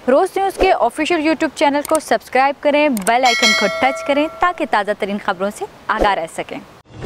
روز news کے official YouTube channel کو subscribe کریں، بیل آئیکن کو ٹچ کریں تاکہ تازہ ترین خبروں سے آگاہ رہ سکیں۔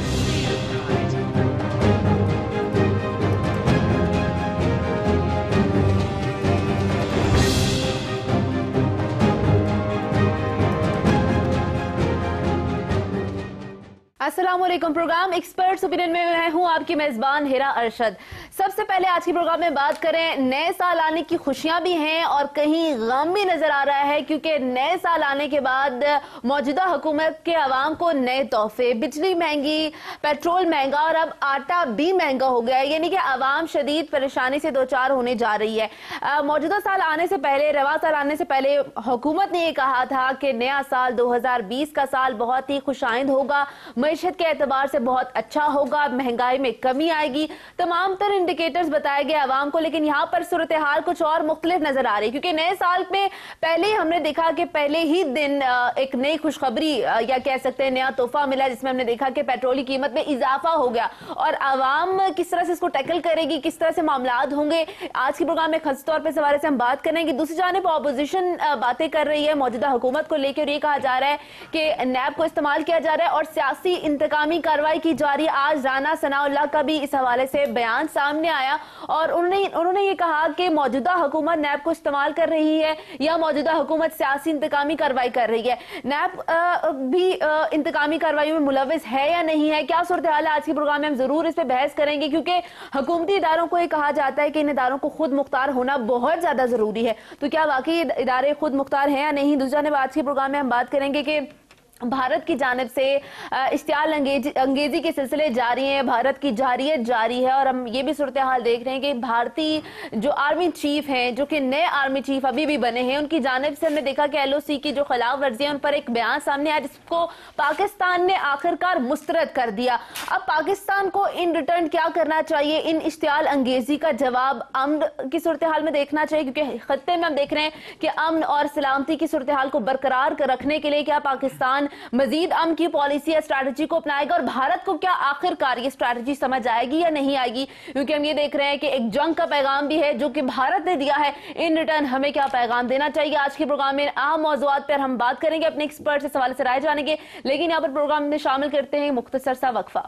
السلام علیکم۔ پروگرام ایکسپرٹس اوپینین میں میں ہوں آپ کی میزبان ہیرا ارشد۔ سب سے پہلے آج کی پروگرام میں بات کریں، نئے سال آنے کی خوشیاں بھی ہیں اور کہیں غم بھی نظر آ رہا ہے، کیونکہ نئے سال آنے کے بعد موجودہ حکومت کے عوام کو نئے تحفے، بجلی مہنگی، پیٹرول مہنگا اور اب آٹا بھی مہنگا ہو گیا ہے، یعنی کہ عوام شدید پریشانی سے دوچار ہونے جا رہی ہے۔ موجودہ سال آنے سے پہلے، رواں سال آنے سے پہلے حکومت نے یہ کہا تھا کہ نیا سال 2020 کا سال بہت ہی خوش آئند ہوگا، معیشت کے اعتبار سے بہت اچھا ہوگا، مہنگائی میں کمی آئے گی، تمام تر انڈیکیٹرز بتائے گئے عوام کو، لیکن یہاں پر صورتحال کچھ اور مختلف نظر آ رہی ہے، کیونکہ نئے سال میں پہلے ہی ہم نے دیکھا کہ پہلے ہی دن ایک نئی خوشخبری یا کہہ سکتے ہیں نیا تحفہ ملا، جس میں ہم نے دیکھا کہ پیٹرول کی قیمت میں اضافہ ہو گیا، اور عوام کس طرح سے اس کو ٹیکل کرے گی، کس طرح سے معاملات ہوں گے، آج کی پروگرام میں خاص طور پہ اس حوالے سے ہم بات کریں گے۔ دوسری جانب اپوزیشن باتیں کر رہی ہے موجودہ حکومت کو لے کے، اور یہ کہا جا رہا ہے کہ نیب کو استعمال کیا جا رہا ہے اور سیاسی انتقامی کارروائی کی جا رہی ہے۔ آج رانا ثناء اللہ کا بھی اس حوالے سے بیان سامنے آیا اور انہوں نے یہ کہا کہ موجودہ حکومت نیب کو استعمال کر رہی ہے یا موجودہ حکومت سیاسی انتقامی کارروائی کر رہی ہے، نیب بھی انتقامی کارروائی میں ملوث ہے یا نہیں ہے، کیا صورتحال ہے، آج کے پروگرام میں ہم ضرور اس پہ بحث کریں گے، کیونکہ حکومتی اداروں کو یہ کہا جاتا ہے کہ ان اداروں کو خود مختار ہونا بہت زیادہ ضروری ہے، تو کیا واقعی ادارے خود مختار ہیں یا نہیں۔ دوسری جانب آج کے پروگرام میں ہم بات کریں گے کہ بھارت کی جانب سے اشتعال انگیزی کے سلسلے جاری ہیں، بھارت کی جارحیت جاری ہے، اور ہم یہ بھی صورتحال دیکھ رہے ہیں کہ بھارتی جو آرمی چیف ہیں، جو کہ نئے آرمی چیف ابھی بھی بنے ہیں، ان کی جانب سے ہم نے دیکھا کہ ایل او سی کی جو خلاف ورزی ہے ان پر ایک بیان سامنے آیا جس کو پاکستان نے آخرکار مسترد کر دیا۔ اب پاکستان کو ان ریٹرن کیا کرنا چاہیے، ان اشتعال انگیزی کا جواب امن کی صورتحال میں دیکھنا چاہیے، کیونکہ خطے میں ہم دیکھ رہے ہیں کہ امن اور سلامتی کی صورتحال کو برقرار رکھنے کے لیے کیا پاکستان مزید امن کی پالیسی یا اسٹریٹجی کو اپنائے گا، اور بھارت کو کیا آخرکار یہ اسٹریٹجی سمجھ آئے گی یا نہیں آئے گی، کیونکہ ہم یہ دیکھ رہے ہیں کہ ایک جنگ کا پیغام بھی ہے جو کہ بھارت نے دیا ہے، ان ریٹرن ہمیں کیا پیغام دینا چاہیے۔ آج کے پروگرام میں اہم موضوعات پر ہم بات کریں گے، اپنے ایکسپرٹ سے سوال سے رائے جانیں گے، لیکن یہاں پر پروگرام میں شامل کرتے ہیں مختصر سا وقفہ۔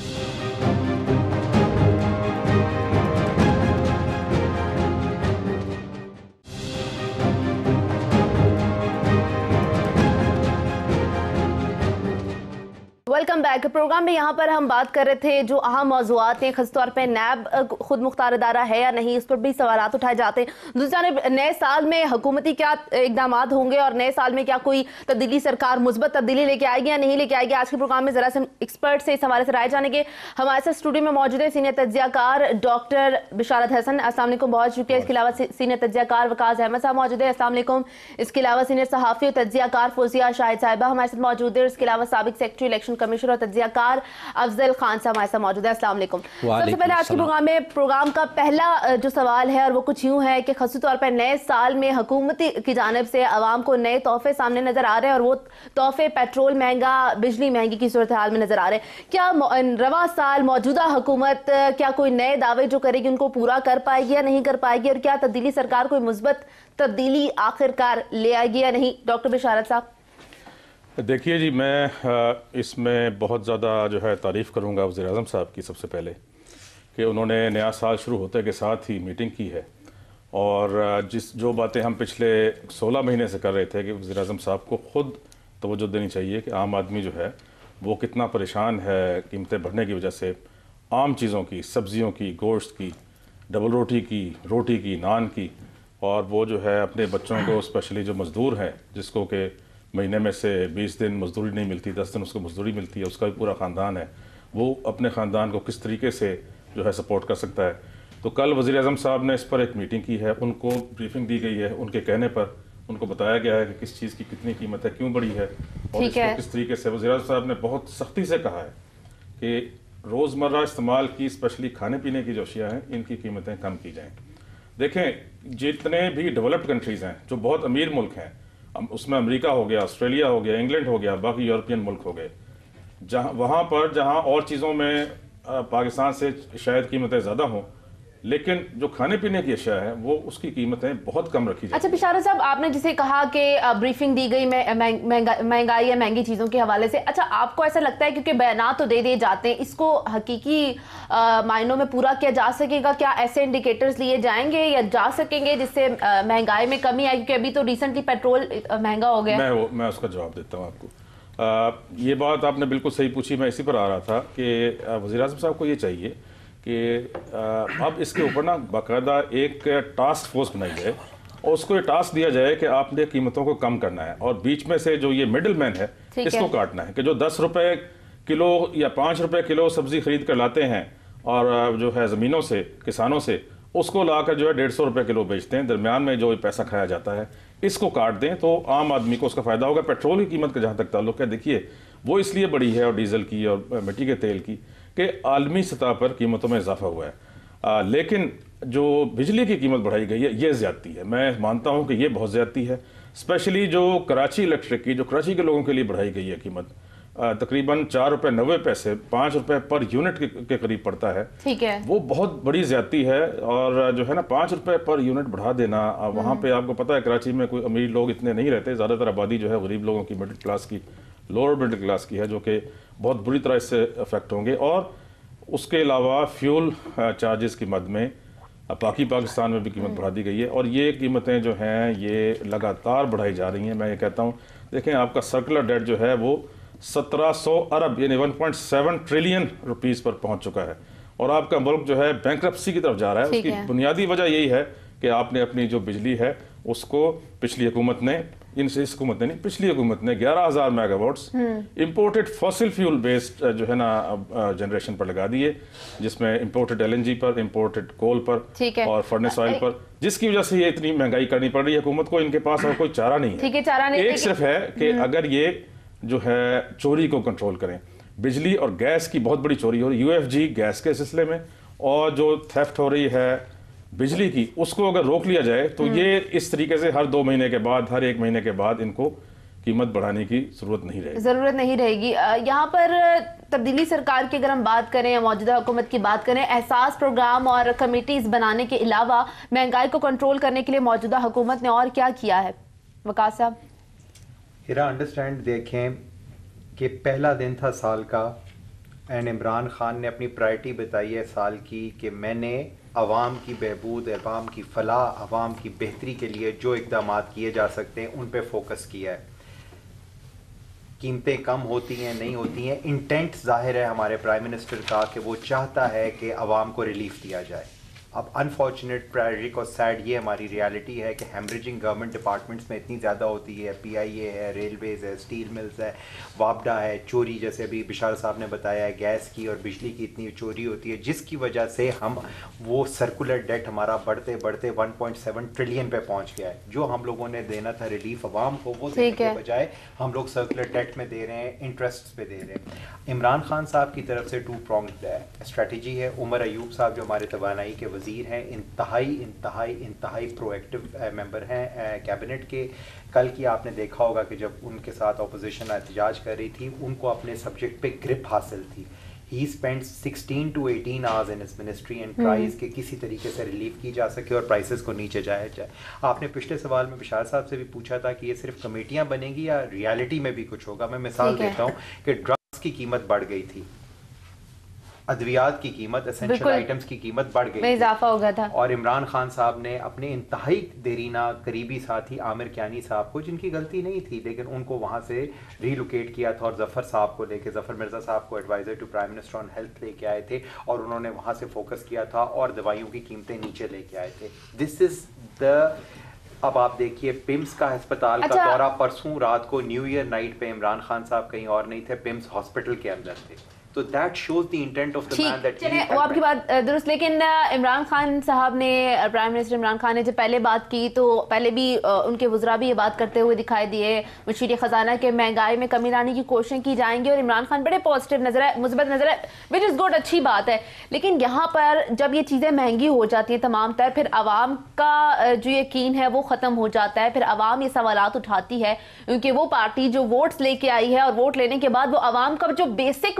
Welcome back. پروگرام میں یہاں پر ہم بات کر رہے تھے جو اہم موضوعات ہیں، خاص طور پہ نیب خود مختار ادارہ ہے یا نہیں، اس پر بھی سوالات اٹھائے جاتے ہیں۔ دوسری جانب نئے سال میں حکومتی کیا اقدامات ہوں گے اور نئے سال میں کیا کوئی تبدیلی سرکار مثبت تبدیلی لے کے آئے گی یا نہیں لے کے آئے گی، آج کے پروگرام میں ذرا سے ایکسپرٹ سے اس حوالے سے رائے جانیں گے۔ ہمارے ساتھ اسٹوڈیو میں موجود ہے سینئر تجزیہ کار ڈاکٹر بشارت حسن، السلام علیکم، بہت شکریہ۔ اس کے علاوہ سینئر تجزیہ کار وقاص احمد صاحب موجود ہے، السلام علیکم۔ اس کے علاوہ سینئر صحافی اور تجزیہ کار فوزیہ شاہد صاحبہ ہمارے ساتھ موجود ہے، اس کے علاوہ سابق سیکرٹری الیکشن کمیشن اور تجزیہ کار افضل خان صاحب ہمارے ساتھ موجود ہے، السلام علیکم۔ سب سے پہلے آج کے پروگرام کا پہلا جو سوال ہے اور وہ کچھ یوں ہے کہ خاصی طور پر نئے سال میں حکومت کی جانب سے عوام کو نئے تحفے سامنے نظر آ رہے ہیں، اور وہ تحفے پیٹرول مہنگا، بجلی مہنگی کی صورتحال میں نظر آ رہے ہیں۔ کیا رواں سال موجودہ حکومت کیا کوئی نئے دعوے جو کرے گی ان کو پورا کر پائے گی یا نہیں کر پائے گی، اور کیا تبدیلی سرکار کوئی مثبت تبدیلی آخرکار لے آئے گی یا نہیں؟ ڈاکٹر بشارت صاحب۔ دیکھیے جی، میں اس میں بہت زیادہ جو ہے تعریف کروں گا وزیر اعظم صاحب کی، سب سے پہلے کہ انہوں نے نیا سال شروع ہوتے کے ساتھ ہی میٹنگ کی ہے، اور جو باتیں ہم پچھلے 16 مہینے سے کر رہے تھے کہ وزیر اعظم صاحب کو خود توجہ دینی چاہیے کہ عام آدمی جو ہے وہ کتنا پریشان ہے قیمتیں بڑھنے کی وجہ سے، عام چیزوں کی، سبزیوں کی، گوشت کی، ڈبل روٹی کی، نان کی، اور وہ جو ہے اپنے بچوں کو اسپیشلی جو مزدور ہیں جس کو کہ مہینے میں سے 20 دن مزدوری نہیں ملتی، 10 دن اس کو مزدوری ملتی ہے، اس کا بھی پورا خاندان ہے، وہ اپنے خاندان کو کس طریقے سے جو ہے سپورٹ کر سکتا ہے۔ تو کل وزیر اعظم صاحب نے اس پر ایک میٹنگ کی ہے، ان کو بریفنگ دی گئی ہے، ان کے کہنے پر ان کو بتایا گیا ہے کہ کس چیز کی کتنی قیمت ہے، کیوں بڑھی ہے، اور اس کو کس طریقے سے۔ وزیر اعظم صاحب نے بہت سختی سے کہا ہے کہ روزمرہ استعمال کی اسپیشلی کھانے پینے کی جو اشیاء ہیں ان کی قیمتیں کم کی جائیں۔ دیکھیں، جتنے بھی ڈیولپڈ کنٹریز ہیں جو بہت امیر ملک ہیں، اس میں امریکہ ہو گیا، آسٹریلیا ہو گیا، انگلینڈ ہو گیا، باقی یورپین ملک ہو گئے، وہاں پر جہاں اور چیزوں میں پاکستان سے شاید قیمتیں زیادہ ہوں، لیکن جو کھانے پینے کی اشیاء ہیں وہ اس کی قیمتیں بہت کم رکھی جاتی ہیں. اچھا بشارت صاحب، آپ نے جسے کہا کہ بریفنگ دی گئی مہنگائی یا مہنگی چیزوں کے حوالے سے، اچھا آپ کو ایسا لگتا ہے کیونکہ بیانات تو دے دیے جاتے ہیں، اس کو حقیقی معنوں میں پورا کیا جا سکے گا؟ کیا ایسے انڈیکیٹرز لیے جائیں گے یا جا سکیں گے جس سے مہنگائی میں کمی آئے؟ کیونکہ ابھی تو ریسنٹلی پیٹرول مہنگا ہو گیا. میں اس کا جواب دیتا ہوں آپ کو. یہ بات آپ نے بالکل صحیح پوچھی. میں اسی پر آ رہا تھا کہ وزیر اعظم صاحب کو یہ چاہیے کہ اب اس کے اوپر نا باقاعدہ ایک ٹاسک فورس بنائی جائے اور اس کو یہ ٹاسک دیا جائے کہ آپ نے قیمتوں کو کم کرنا ہے اور بیچ میں سے جو یہ مڈل مین ہے اس کو کاٹنا ہے کہ جو 10 روپے کلو یا 5 روپے کلو سبزی خرید کر لاتے ہیں اور جو ہے زمینوں سے کسانوں سے اس کو لا کر جو ہے 150 روپے کلو بیچتے ہیں، درمیان میں جو پیسہ کھایا جاتا ہے اس کو کاٹ دیں تو عام آدمی کو اس کا فائدہ ہوگا. پیٹرول کی قیمت کا جہاں تک تعلق ہے، دیکھیے وہ اس لیے بڑھی ہے اور ڈیزل کی اور مٹی کے تیل کی کہ عالمی سطح پر قیمتوں میں اضافہ ہوا ہے، لیکن جو بجلی کی قیمت بڑھائی گئی ہے یہ زیادتی ہے. میں مانتا ہوں کہ یہ بہت زیادتی ہے، اسپیشلی جو کراچی الیکٹرک کی جو کراچی کے لوگوں کے لیے بڑھائی گئی ہے قیمت تقریباً 4 روپے 90 پیسے 5 روپے پر یونٹ کے قریب پڑتا ہے. ٹھیک ہے، وہ بہت بڑی زیادتی ہے. اور جو ہے نا 5 روپے پر یونٹ بڑھا دینا، وہاں پہ آپ کو پتہ ہے کراچی میں کوئی امیر لوگ اتنے نہیں رہتے، زیادہ تر آبادی جو ہے غریب لوگوں کی، مڈل کلاس کی، لوور مڈل کلاس کی ہے، جو کہ بہت بری طرح اس سے افیکٹ ہوں گے. اور اس کے علاوہ فیول چارجز کی مد میں پاکستان میں بھی قیمت بڑھا دی گئی ہے اور یہ قیمتیں جو ہیں یہ لگاتار بڑھائی جا رہی ہیں. میں یہ کہتا ہوں دیکھیں آپ کا سرکولر ڈیٹ جو ہے وہ 1700 ارب یعنی 1.7 ٹریلین روپیز پر پہنچ چکا ہے اور آپ کا ملک جو ہے بینکرپسی کی طرف جا رہا ہے. اس کی بنیادی وجہ یہی ہے کہ آپ نے اپنی جو بجلی ہے اس کو پچھلی حکومت نے پچھلی حکومت نے 11,000 megawatts imported fossil fuel based جو ہے نا جنریشن پر لگا دیے، جس میں امپورٹڈ LNG پر، امپورٹڈ کول پر اور فرنس آئل پر، جس کی وجہ سے یہ اتنی مہنگائی کرنی پڑ رہی ہے حکومت کو. ان کے پاس اور کوئی چارہ نہیں ہے، ایک صرف ہے کہ اگر یہ جو ہے چوری کو کنٹرول کریں. بجلی اور گیس کی بہت بڑی چوری ہو رہی ہے UFG گیس کے سلسلے میں، اور جو تھیفٹ ہو رہی ہے بجلی کی اس کو اگر روک لیا جائے تو یہ اس طریقے سے ہر 2 مہینے کے بعد، ہر 1 مہینے کے بعد ان کو قیمت بڑھانے کی ضرورت نہیں رہے گی. یہاں پر تبدیلی سرکار کی اگر ہم بات کریں، موجودہ حکومت کی بات کریں، احساس پروگرام اور کمیٹیز بنانے کے علاوہ مہنگائی کو کنٹرول کرنے کے لیے موجودہ حکومت نے اور کیا کیا ہے؟ وقاص صاحب. ہیرا انڈرسٹینڈ دیکھیں کہ پہلا دن تھا سال کا اینڈ عمران خان نے اپنی پرائرٹی بتائی ہے سال کی کہ میں نے عوام کی بہبود، عوام کی فلاح، عوام کی بہتری کے لیے جو اقدامات کیے جا سکتے ہیں ان پہ فوکس کیا ہے. قیمتیں کم ہوتی ہیں نہیں ہوتی ہیں، انٹینٹ ظاہر ہے ہمارے پرائم منسٹر کا کہ وہ چاہتا ہے کہ عوام کو ریلیف دیا جائے. اب انفارچونیٹ ٹریجک اور سیڈ یہ ہماری ریالٹی ہے کہ ہیمریجنگ گورنمنٹ ڈپارٹمنٹس میں اتنی زیادہ ہوتی ہے، PIA ہے، ریلویز ہے، اسٹیل ملز ہے، وابڈا ہے، چوری جیسے ابھی بشار صاحب نے بتایا ہے گیس کی اور بجلی کی اتنی چوری ہوتی ہے، جس کی وجہ سے ہم وہ سرکولر ڈیٹ ہمارا بڑھتے بڑھتے 1.7 ٹریلین پہ پہنچ گیا ہے. جو ہم لوگوں نے دینا تھا ریلیف عوام کو وہ دینے کے بجائے ہم لوگ سرکولر ڈیٹ میں دے رہے ہیں، انٹرسٹ پہ دے رہے ہیں. عمران خان صاحب کی طرف سے 2 پرونگڈ اسٹریٹجی ہے. عمر ایوب صاحب جو ہمارے توانائی کے وزیر ہیں، انتہائی پرو ایکٹیو ممبر ہیں کیبنٹ کے. کل کی آپ نے دیکھا ہوگا کہ جب ان کے ساتھ اپوزیشن احتجاج کر رہی تھی ان کو اپنے سبجیکٹ پہ گرپ حاصل تھی. He spent 16 to 18 hours in his ministry and tries کہ کسی طریقے سے ریلیف کی جا سکے اور پرائسز کو نیچے جائے جائے. آپ نے پچھلے سوال میں بشار صاحب سے بھی پوچھا تھا کہ یہ صرف کمیٹیاں بنے گی یا ریالٹی میں بھی کچھ ہوگا. میں مثال دیتا ہوں کہ ڈرگس کی قیمت بڑھ گئی تھی، ادویات کی قیمت، اسینشل آئٹمز کی قیمت بڑھ گئی تھی، اضافہ ہو گیا تھا. اور عمران خان صاحب نے اپنے انتہائی دیرینہ قریبی ساتھی عامر کیانی صاحب کو، جن کی غلطی نہیں تھی لیکن ان کو وہاں سے ریلوکیٹ کیا تھا اور ظفر صاحب کو لے کے، ظفر مرزا صاحب کو adviser to prime minister on health لے کے آئے تھے اور انہوں نے وہاں سے فوکس کیا تھا اور دوائیوں کی قیمتیں نیچے لے کے آئے تھے. دس از دا. اب آپ دیکھیے پمس کا ہسپتال کا دورہ پرسوں رات کو نیو ایئر نائٹ پہ عمران خان صاحب کہیں اور نہیں تھے، پمس ہاسپٹل کے اندر تھے. تو that shows the intent of the man that وہ آپ کی بات درست. لیکن عمران خان صاحب نے، پرائم منسٹر عمران خان نے جب پہلے بات کی تو پہلے بھی ان کے وزراء بھی یہ بات کرتے ہوئے دکھائی دیے مشیر خزانہ کے مہنگائی میں کمی لانے کی کوششیں کی جائیں گی اور عمران خان بڑے پازیٹیو نظر ہے، مثبت نظر ہے، وچ از گڈ، اچھی بات ہے. لیکن یہاں پر جب یہ چیزیں مہنگی ہو جاتی ہیں تمام تر، پھر عوام کا جو یقین ہے وہ ختم ہو جاتا ہے. پھر عوام یہ سوالات اٹھاتی ہے کیونکہ وہ پارٹی جو ووٹس لے کے آئی ہے اور ووٹ لینے کے بعد وہ عوام کا جو بیسک مسئلہ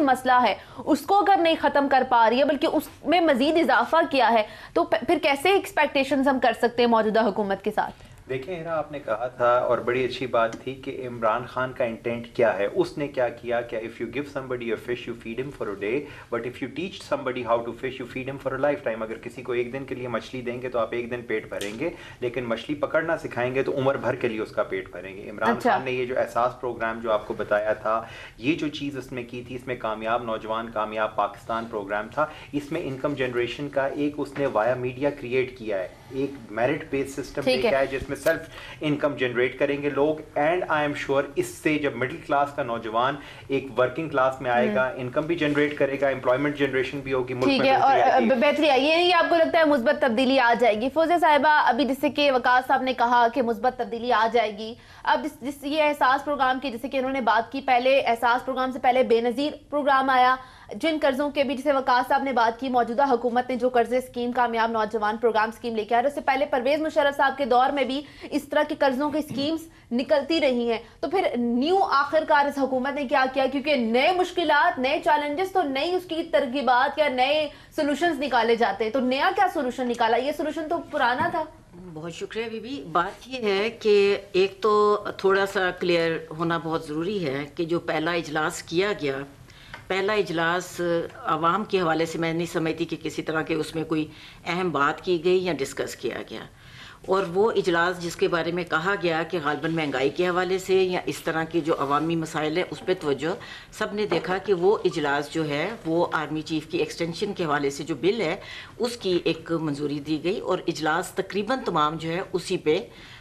ہے اس کو اگر نہیں ختم کر پا رہی ہے بلکہ اس میں مزید اضافہ کیا ہے تو پھر کیسے ایکسپیکٹیشنز ہم کر سکتے ہیں موجودہ حکومت کے ساتھ؟ دیکھیں ہیرا، آپ نے کہا تھا اور بڑی اچھی بات تھی کہ عمران خان کا انٹینٹ کیا ہے. اس نے کیا کیا کہ if you give somebody a fish you feed him for a day, but if you teach somebody how to fish you feed him for a lifetime. اگر کسی کو ایک دن کے لیے مچھلی دیں گے تو آپ ایک دن پیٹ بھریں گے، لیکن مچھلی پکڑنا سکھائیں گے تو عمر بھر کے لیے اس کا پیٹ بھریں گے. عمران خان نے یہ جو احساس پروگرام جو آپ کو بتایا تھا، یہ جو چیز اس میں کی تھی، اس میں کامیاب نوجوان کامیاب پاکستان پروگرام تھا. اس میں انکم جنریشن کا ایک اس نے وایا میڈیا کریٹ کیا ہے، ایک میرٹ بیس سسٹم دیکھا ہے جس میں سیلف انکم جنریٹ کریں گے لوگ. اینڈ آئی ایم شیور اس سے جب مڈل کلاس کا نوجوان ایک ورکنگ کلاس میں آئے گا، انکم بھی جنریٹ کرے گا، امپلائمنٹ جنریشن بھی ہوگی، ملک میں اور بہتری آئی. یہ نہیں آپ کو لگتا ہے مثبت تبدیلی آ جائے گی؟ فوزیہ صاحبہ، ابھی جیسے کہ وقاص صاحب نے کہا کہ مثبت تبدیلی آ جائے گی. اب جس یہ احساس پروگرام کی جیسے کہ انہوں نے بات کی، پہلے احساس پروگرام سے پہلے بے نظیر پروگرام آیا، جن قرضوں کے بھی جسے وقاص صاحب نے بات کی، موجودہ حکومت نے جو قرضے اسکیم کامیاب نوجوان پروگرام اسکیم لے کے آئے، اس سے پہلے پرویز مشرف صاحب کے دور میں بھی اس طرح کے قرضوں کی اسکیمز نکلتی رہی ہیں. تو پھر نیو آخر کار اس حکومت نے کیا کیا؟ کیونکہ نئے مشکلات، نئے چیلنجز تو نئی اس کی ترغیبات یا نئے سولوشنز نکالے جاتے ہیں. تو نیا کیا سولوشن نکالا؟ یہ سولوشن تو پرانا تھا. بہت شکریہ بی بی. بات یہ ہے کہ ایک تو تھوڑا سا کلیئر ہونا بہت ضروری ہے کہ جو پہلا اجلاس کیا گیا، پہلا اجلاس عوام کے حوالے سے میں نہیں سمجھتی کہ کسی طرح کے اس میں کوئی اہم بات کی گئی یا ڈسکس کیا گیا. اور وہ اجلاس جس کے بارے میں کہا گیا کہ غالباً مہنگائی کے حوالے سے یا اس طرح کے جو عوامی مسائل ہیں اس پہ توجہ سب نے دیکھا کہ وہ اجلاس جو ہے وہ آرمی چیف کی ایکسٹینشن کے حوالے سے جو بل ہے اس کی ایک منظوری دی گئی، اور اجلاس تقریباً تمام جو ہے اسی پہ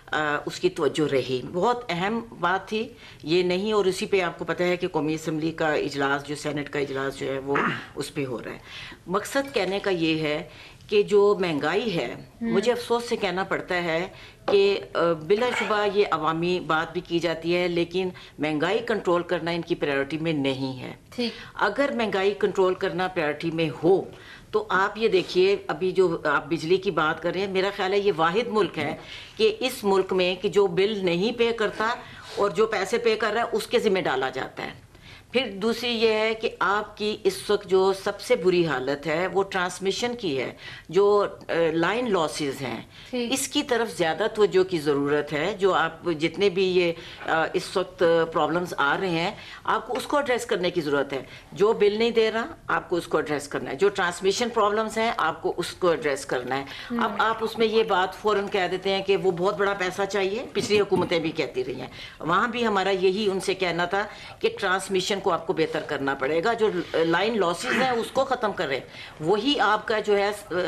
اس کی توجہ رہی. بہت اہم بات تھی یہ نہیں، اور اسی پہ آپ کو پتہ ہے کہ قومی اسمبلی کا اجلاس جو سینٹ کا اجلاس جو ہے وہ اس پہ ہو رہا ہے. مقصد کہنے کا یہ ہے کہ جو مہنگائی ہے، مجھے افسوس سے کہنا پڑتا ہے کہ بلا شبہ یہ عوامی بات بھی کی جاتی ہے، لیکن مہنگائی کنٹرول کرنا ان کی پریورٹی میں نہیں ہے. اگر مہنگائی کنٹرول کرنا پریورٹی میں ہو تو آپ یہ دیکھیے، ابھی جو آپ بجلی کی بات کر رہے ہیں، میرا خیال ہے یہ واحد ملک ہے کہ اس ملک میں کہ جو بل نہیں پے کرتا اور جو پیسے پے کر رہا ہے اس کے ذمہ ڈالا جاتا ہے. پھر دوسری یہ ہے کہ آپ کی اس وقت جو سب سے بری حالت ہے وہ ٹرانسمیشن کی ہے، جو لائن لاسز ہیں اس کی طرف زیادہ توجہ کی ضرورت ہے. جو آپ جتنے بھی یہ اس وقت پرابلمز آ رہے ہیں آپ کو اس کو ایڈریس کرنے کی ضرورت ہے. جو بل نہیں دے رہا آپ کو اس کو ایڈریس کرنا ہے، جو ٹرانسمیشن پرابلمز ہیں آپ کو اس کو ایڈریس کرنا ہے. اب آپ اس میں یہ بات فوراً کہہ دیتے ہیں کہ وہ بہت بڑا پیسہ چاہیے، پچھلی حکومتیں بھی کہتی رہی ہیں، وہاں بھی ہمارا یہی ان سے کہنا تھا کہ ٹرانسمیشن کو آپ کو بہتر کرنا پڑے گا، جو لائن لاسز ہیں اس کو ختم کرے، وہی آپ کا جو ہے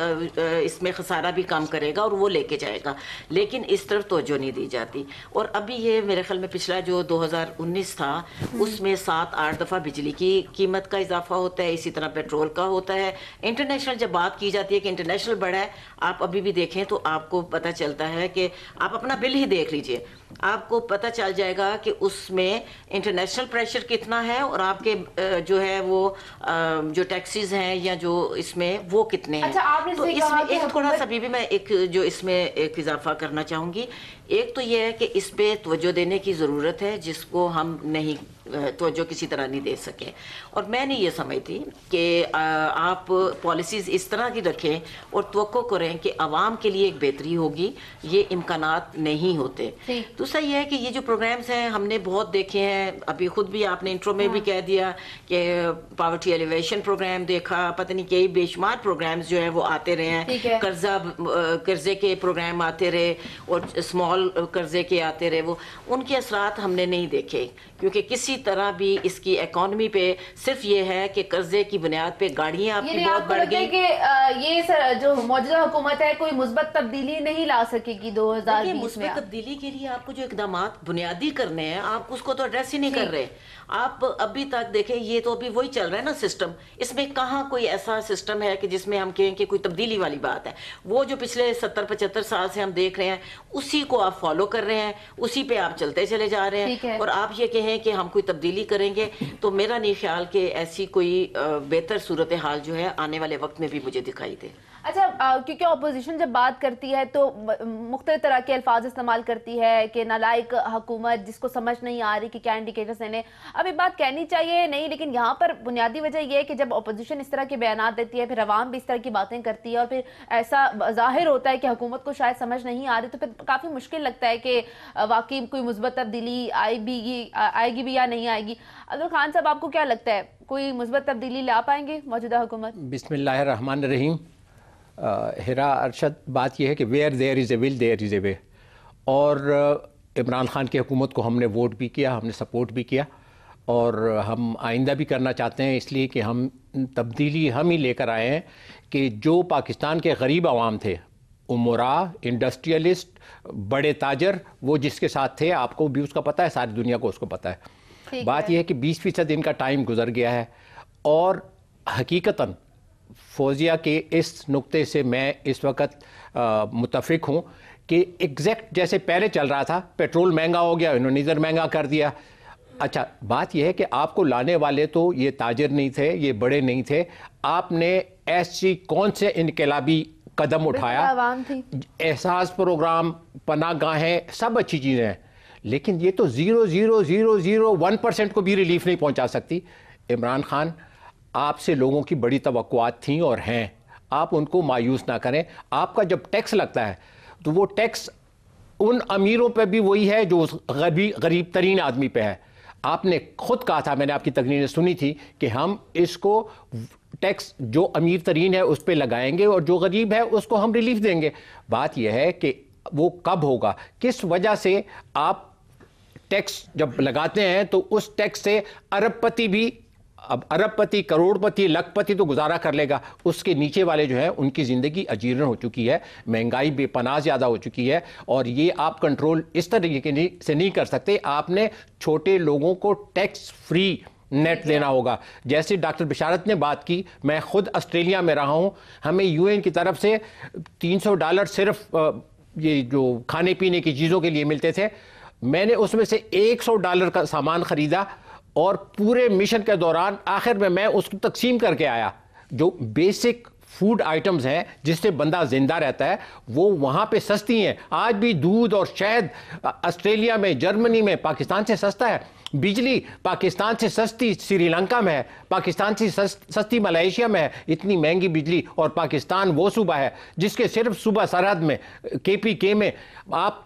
اس میں خسارہ بھی کم کرے گا اور وہ لے کے جائے گا. لیکن اس طرف توجہ نہیں دی جاتی. اور ابھی یہ میرے خیال میں پچھلا جو 2019 تھا اس میں 7-8 دفعہ بجلی کی قیمت کا اضافہ ہوتا ہے، اسی طرح پیٹرول کا ہوتا ہے. انٹرنیشنل جب بات کی جاتی ہے کہ انٹرنیشنل بڑا ہے، آپ ابھی بھی دیکھیں تو آپ کو پتہ چلتا ہے کہ آپ اپنا بل ہی دیکھ لیجئے، آپ کو پتہ چل جائے گا کہ اس میں انٹرنیشنل پریشر کتنا ہے اور آپ کے جو ہے وہ جو ٹیکسیز ہیں یا جو اس میں وہ کتنے ہیں. تو اس میں ایک تھوڑا سا بھی میں ایک جو اس میں ایک اضافہ کرنا چاہوں گی. ایک تو یہ ہے کہ اس پہ توجہ دینے کی ضرورت ہے جس کو ہم نہیں توجہ کسی طرح نہیں دے سکے. اور میں نہیں یہ سمجھتی کہ آپ پالیسیز اس طرح کی رکھیں اور توقع کریں کہ عوام کے لیے ایک بہتری ہوگی، یہ امکانات نہیں ہوتے. دوسرا یہ ہے کہ یہ جو پروگرامز ہیں ہم نے بہت دیکھے ہیں، ابھی خود بھی آپ نے انٹرو میں بھی کہہ دیا کہ پاورٹی ایلیویشن پروگرام دیکھا، پتہ نہیں کئی بے شمار پروگرامز جو ہیں وہ آتے رہے ہیں، قرضے کے پروگرام آتے رہے اور اسمال قرضے کے آتے رہے، وہ ان کے اثرات ہم نے نہیں دیکھے. کیونکہ کسی طرح بھی اس کی اکانومی پہ صرف یہ ہے کہ قرضے کی بنیاد پہ گاڑیاں آپ کی بہت بڑھ گئی. کہ یہ جو موجودہ حکومت ہے کوئی مثبت تبدیلی نہیں لا سکے گی 2020 میں. مثبت تبدیلی کے لیے آپ کو جو اقدامات بنیادی کرنے ہیں آپ اس کو تو ایڈریس ہی نہیں کر رہے. آپ ابھی تک دیکھیں یہ تو ابھی وہی چل رہا ہے نا سسٹم، اس میں کہاں کوئی ایسا سسٹم ہے کہ جس میں ہم کہیں کہ کوئی تبدیلی والی بات ہے. وہ جو پچھلے 70-75 سال سے ہم دیکھ رہے ہیں اسی کو آپ فالو کر رہے ہیں، اسی پہ آپ چلتے چلے جا رہے ہیں. اور آپ یہ کہیں کہ ہم کوئی تبدیلی کریں گے تو میرا نہیں خیال کہ ایسی کوئی بہتر صورتحال جو ہے آنے والے وقت میں بھی مجھے دکھائی دے. اچھا کیونکہ اپوزیشن جب بات کرتی ہے تو مختلف طرح کے الفاظ استعمال کرتی ہے کہ نالائق حکومت، جس کو سمجھ نہیں آ رہی کہ کیا انڈیکیٹرز ہیں. اب یہ بات کہنی چاہیے نہیں، لیکن یہاں پر بنیادی وجہ یہ ہے کہ جب اپوزیشن اس طرح کے بیانات دیتی ہے، پھر عوام بھی اس طرح کی باتیں کرتی ہے، اور پھر ایسا ظاہر ہوتا ہے کہ حکومت کو شاید سمجھ نہیں آ رہی، تو پھر کافی مشکل لگتا ہے کہ واقعی کوئی مثبت تبدیلی آئے گی بھی یا نہیں آئے گی. عبدل خان صاحب، آپ کو کیا لگتا ہے کوئی مثبت تبدیلی لا پائیں گے موجودہ حکومت؟ بسم اللہ الرحمن الرحیم. ہیرا ارشد، بات یہ ہے کہ ویئر دیر از اے ول دیر از اے وے، اور عمران خان کی حکومت کو ہم نے ووٹ بھی کیا، ہم نے سپورٹ بھی کیا، اور ہم آئندہ بھی کرنا چاہتے ہیں، اس لیے کہ ہم تبدیلی ہم ہی لے کر آئے ہیں کہ جو پاکستان کے غریب عوام تھے، امراء، انڈسٹریلسٹ، بڑے تاجر، وہ جس کے ساتھ تھے، آپ کو بھی اس کا پتہ ہے، ساری دنیا کو اس کو پتہ ہے. بات یہ ہے کہ 20% ان کا ٹائم گزر گیا ہے، اور حقیقتاً فوزیہ کے اس نقطے سے میں اس وقت متفق ہوں کہ ایگزیکٹ جیسے پہلے چل رہا تھا، پیٹرول مہنگا ہو گیا، انہوں نے ادھر مہنگا کر دیا. اچھا، بات یہ ہے کہ آپ کو لانے والے تو یہ تاجر نہیں تھے، یہ بڑے نہیں تھے، آپ نے ایسی کون سے انقلابی قدم اٹھایا، احساس پروگرام، پناہ گاہیں، سب اچھی چیزیں ہیں، لیکن یہ تو 0.0001% کو بھی ریلیف نہیں پہنچا سکتی. عمران خان، آپ سے لوگوں کی بڑی توقعات تھیں اور ہیں، آپ ان کو مایوس نہ کریں. آپ کا جب ٹیکس لگتا ہے تو وہ ٹیکس ان امیروں پہ بھی وہی ہے جو غریب ترین آدمی پہ ہے. آپ نے خود کہا تھا، میں نے آپ کی تقریریں سنی تھی، کہ ہم اس کو ٹیکس جو امیر ترین ہے اس پہ لگائیں گے اور جو غریب ہے اس کو ہم ریلیف دیں گے. بات یہ ہے کہ وہ کب ہوگا، کس وجہ سے آپ ٹیکس جب لگاتے ہیں تو اس ٹیکس سے ارب پتی بھی، اب ارب پتی، کروڑ پتی، لاکھ پتی تو گزارا کر لے گا، اس کے نیچے والے جو ہیں ان کی زندگی اجیرن ہو چکی ہے، مہنگائی بے پناہ زیادہ ہو چکی ہے، اور یہ آپ کنٹرول اس طریقے سے نہیں کر سکتے. آپ نے چھوٹے لوگوں کو ٹیکس فری نیٹ دینا ہوگا. جیسے ڈاکٹر بشارت نے بات کی، میں خود آسٹریلیا میں رہا ہوں، ہمیں یو این کی طرف سے $300 صرف یہ جو کھانے پینے کی چیزوں کے لیے ملتے تھے. میں نے اس میں سے $100 کا سامان خریدا، اور پورے مشن کے دوران آخر میں اس کو تقسیم کر کے آیا. جو بیسک فوڈ آئٹمز ہیں جس سے بندہ زندہ رہتا ہے، وہ وہاں پہ سستی ہیں. آج بھی دودھ اور شہد آسٹریلیا میں، جرمنی میں پاکستان سے سستا ہے. بجلی پاکستان سے سستی سری لنکا میں ہے، پاکستان سے سستی ملائیشیا میں ہے. اتنی مہنگی بجلی، اور پاکستان وہ صوبہ ہے جس کے صرف صوبہ سرحد میں KPK میں آپ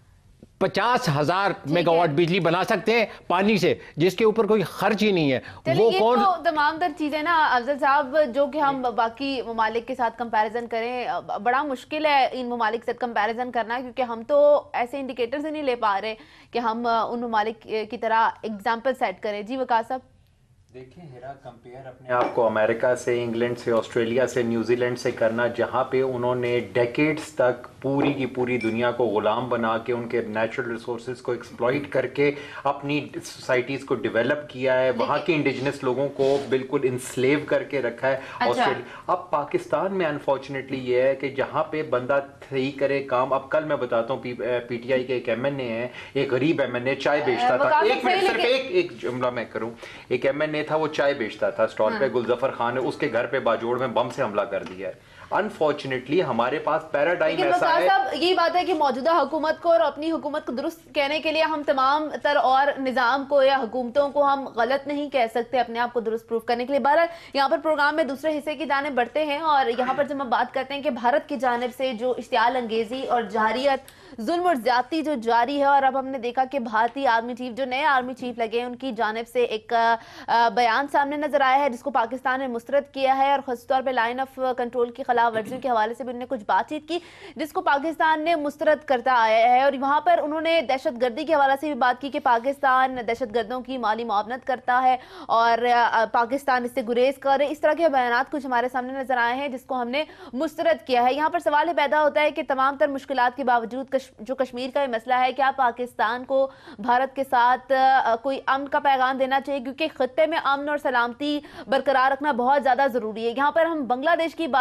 50,000 میگا واٹ بجلی بنا سکتے ہیں پانی سے، جس کے اوپر کوئی خرچ ہی نہیں ہے. وہ کون؟ تو تمام تر چیزیں نا افضل صاحب، جو کہ ہم باقی ممالک کے ساتھ کمپیریزن کریں، بڑا مشکل ہے ان ممالک سے کمپیریزن کرنا، کیونکہ ہم تو ایسے انڈیکیٹرز نہیں لے پا رہے کہ ہم ان ممالک کی طرح ایگزامپل سیٹ کریں. جی وقاص صاحب. دیکھیں ہیرا، کمپیئر اپنے آپ کو امریکہ سے، انگلینڈ سے، آسٹریلیا سے، نیوزی لینڈ سے کرنا، جہاں پہ انہوں نے ڈیکیڈز تک پوری کی پوری دنیا کو غلام بنا کے ان کے نیچرل ریسورسز کو ایکسپلائٹ کر کے اپنی سوسائٹیز کو ڈیولپ کیا ہے، وہاں کے انڈیجنس لوگوں کو بالکل انسلیو کر کے رکھا ہے آسٹریلیا. اب پاکستان میں انفارچونیٹلی یہ ہے کہ جہاں پہ بندہ صحیح کرے کام. اب کل میں بتاتا ہوں، PTI کے ایک MNA ہے، ایک غریب MNA، چائے بیچتا تھا. ایک منٹ، صرف ایک جملہ میں کروں. ایک MNA تھا، وہ چائے بیچتا تھا اسٹال پہ. گلظفر خان نے اس کے گھر پہ باجوڑ میں بم سے حملہ کر دیا ہے. انفارچونیٹلی ہمارے پاس پیراڈائم ایسا ہے. یہی بات ہے کہ موجودہ حکومت کو اور اپنی حکومت کو درست کہنے کے لیے ہم تمام تر اور نظام کو یا حکومتوں کو ہم غلط نہیں کہہ سکتے اپنے آپ کو درست پروف کرنے کے لیے. بہرحال یہاں پر پروگرام میں دوسرے حصے کی جانب بڑھتے ہیں، اور یہاں پر جب ہم بات کرتے ہیں کہ بھارت کی جانب سے جو اشتعال انگیزی اور جارحیت، ظلم اور زیادتی جو جاری ہے، اور اب ہم نے دیکھا کہ بھارتی آرمی چیف، جو نئے آرمی چیف لگے ہیں، ان کی جانب سے ایک بیان سامنے نظر آیا ہے جس کو پاکستان نے مسترد کیا ہے، اور خاص طور پہ لائن آف کنٹرول کی خلاف ورزیوں کے حوالے سے بھی انہوں نے کچھ بات چیت کی جس کو پاکستان نے مسترد کرتا آیا ہے. اور وہاں پر انہوں نے دہشت گردی کے حوالے سے بھی بات کی کہ پاکستان دہشت گردوں کی مالی معاونت کرتا ہے اور پاکستان اس سے گریز کرے. اس طرح کے بیانات کچھ ہمارے سامنے نظر آئے ہیں جس کو ہم نے مسترد کیا ہے. یہاں پر سوال یہ پیدا ہوتا ہے کہ تمام تر مشکلات کے باوجود جو کشمیر کا یہ مسئلہ ہے، کیا پاکستان کو بھارت کے ساتھ کوئی امن کا پیغام دینا چاہیے؟ کیونکہ خطے میں امن اور سلامتی برقرار رکھنا بہت زیادہ ضروری ہے. یہاں پر ہم بنگلہ دیش کی بات کریں، خطے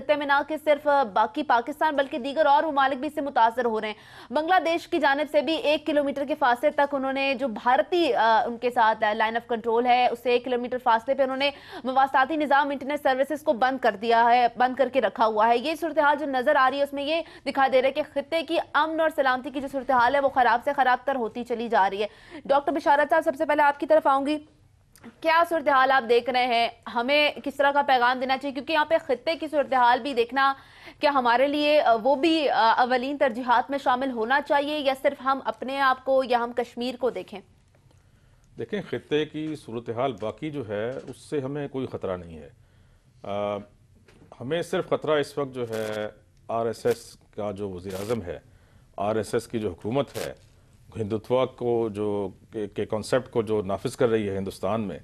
خطے میں نہ کہ صرف باقی پاکستان بلکہ دیگر اور ممالک بھی اس سے متاثر ہو رہے ہیں. بنگلہ دیش کی جانب سے بھی 1 کلومیٹر کے فاصلے تک انہوں نے جو بھارتی ان کے ساتھ لائن آف کنٹرول ہے اس سے 1 کلومیٹر فاصلے پہ انہوں نے مواصلاتی نظام انٹرنیٹ سروسز کو بند کر دیا ہے, بند کر کے رکھا ہوا ہے. یہ صورتحال جو نظر آ رہی ہے اس میں یہ دکھائی دے رہا ہے کہ خطے کی امن اور سلامتی کی جو صورتحال ہے وہ خراب سے خراب تر ہوتی چلی جا رہی ہے. ڈاکٹر بشارت صاحب, سب سے پہلے آپ کی طرف آؤں گی, کیا صورتحال آپ دیکھ رہے ہیں, ہمیں کس طرح کا پیغام دینا چاہیے, کیونکہ یہاں پہ خطے کی صورتحال بھی دیکھنا کیا ہمارے لیے وہ بھی اولین ترجیحات میں شامل ہونا چاہیے یا صرف ہم اپنے آپ کو یا ہم کشمیر کو دیکھیں؟ دیکھیں, خطے کی صورتحال باقی جو ہے اس سے ہمیں کوئی خطرہ نہیں ہے. ہمیں صرف خطرہ اس وقت جو ہے آر ایس ایس کا جو وزیر اعظم ہے, آر ایس ایس کی جو حکومت ہے, ہندوتوا کو جو کے کانسیپٹ کو جو نافذ کر رہی ہے ہندوستان میں,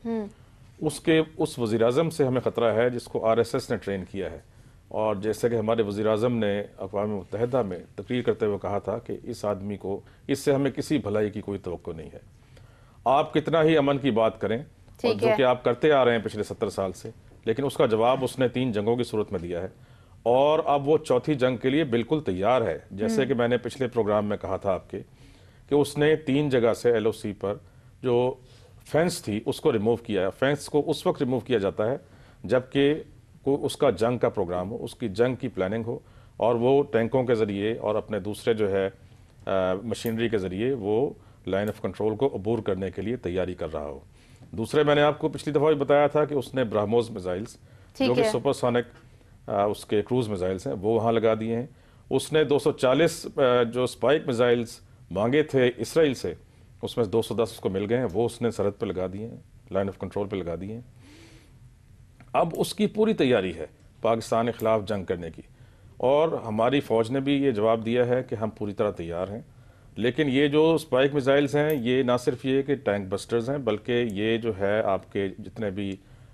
اس وزیر اعظم سے ہمیں خطرہ ہے جس کو آر ایس ایس نے ٹرین کیا ہے. اور جیسے کہ ہمارے وزیر اعظم نے اقوام متحدہ میں تقریر کرتے ہوئے کہا تھا کہ اس آدمی کو, اس سے ہمیں کسی بھلائی کی کوئی توقع نہیں ہے. آپ کتنا ہی امن کی بات کریں, اور جو کہ آپ کرتے آ رہے ہیں پچھلے 70 سال سے, لیکن اس کا جواب اس نے 3 جنگوں کی صورت میں دیا ہے, اور اب وہ چوتھی جنگ کے لیے بالکل تیار ہے. جیسے کہ میں نے پچھلے پروگرام میں کہا تھا آپ کے کہ اس نے 3 جگہ سے ایل او سی پر جو فینس تھی اس کو ریموو کیا ہے. فینس کو اس وقت ریموو کیا جاتا ہے جبکہ اس کا جنگ کا پروگرام ہو, اس کی جنگ کی پلاننگ ہو, اور وہ ٹینکوں کے ذریعے اور اپنے دوسرے جو ہے مشینری کے ذریعے وہ لائن آف کنٹرول کو عبور کرنے کے لیے تیاری کر رہا ہو. دوسرے, میں نے آپ کو پچھلی دفعہ بھی بتایا تھا کہ اس نے برہموس میزائلز جو کہ سپر سونک اس کے کروز میزائلز ہیں وہ وہاں لگا دیے ہیں. اس نے 240 جو اسپائک میزائلز مانگے تھے اسرائیل سے, اس میں 210 اس کو مل گئے ہیں, وہ اس نے سرحد پہ لگا دیے ہیں, لائن آف کنٹرول پہ لگا دیے ہیں. اب اس کی پوری تیاری ہے پاکستان کے خلاف جنگ کرنے کی, اور ہماری فوج نے بھی یہ جواب دیا ہے کہ ہم پوری طرح تیار ہیں. لیکن یہ جو اسپائک میزائلز ہیں یہ نہ صرف یہ کہ ٹینک بسٹرز ہیں, بلکہ یہ جو ہے آپ کے جتنے بھی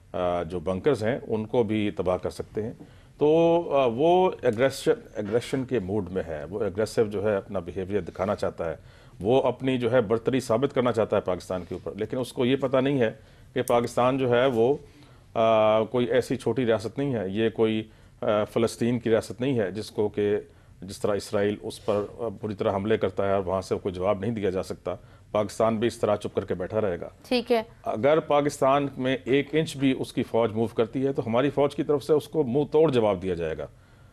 جو بنکرز ہیں ان کو بھی تباہ کر سکتے ہیں. تو وہ ایگریشن کے موڈ میں ہے, وہ ایگریسو جو ہے اپنا بیہیویئر دکھانا چاہتا ہے, وہ اپنی جو ہے برتری ثابت کرنا چاہتا ہے پاکستان کے اوپر. لیکن اس کو یہ پتہ نہیں ہے کہ پاکستان جو ہے وہ کوئی ایسی چھوٹی ریاست نہیں ہے, یہ کوئی فلسطین کی ریاست نہیں ہے جس کو کہ جس طرح اسرائیل اس پر پوری طرح حملے کرتا ہے اور وہاں سے کوئی جواب نہیں دیا جا سکتا. پاکستان بھی اس طرح چپ کر کے بیٹھا رہے گا. ٹھیک ہے, اگر پاکستان میں 1 انچ بھی اس کی فوج موو کرتی ہے تو ہماری فوج کی طرف سے اس کو منہ توڑ جواب دیا جائے گا.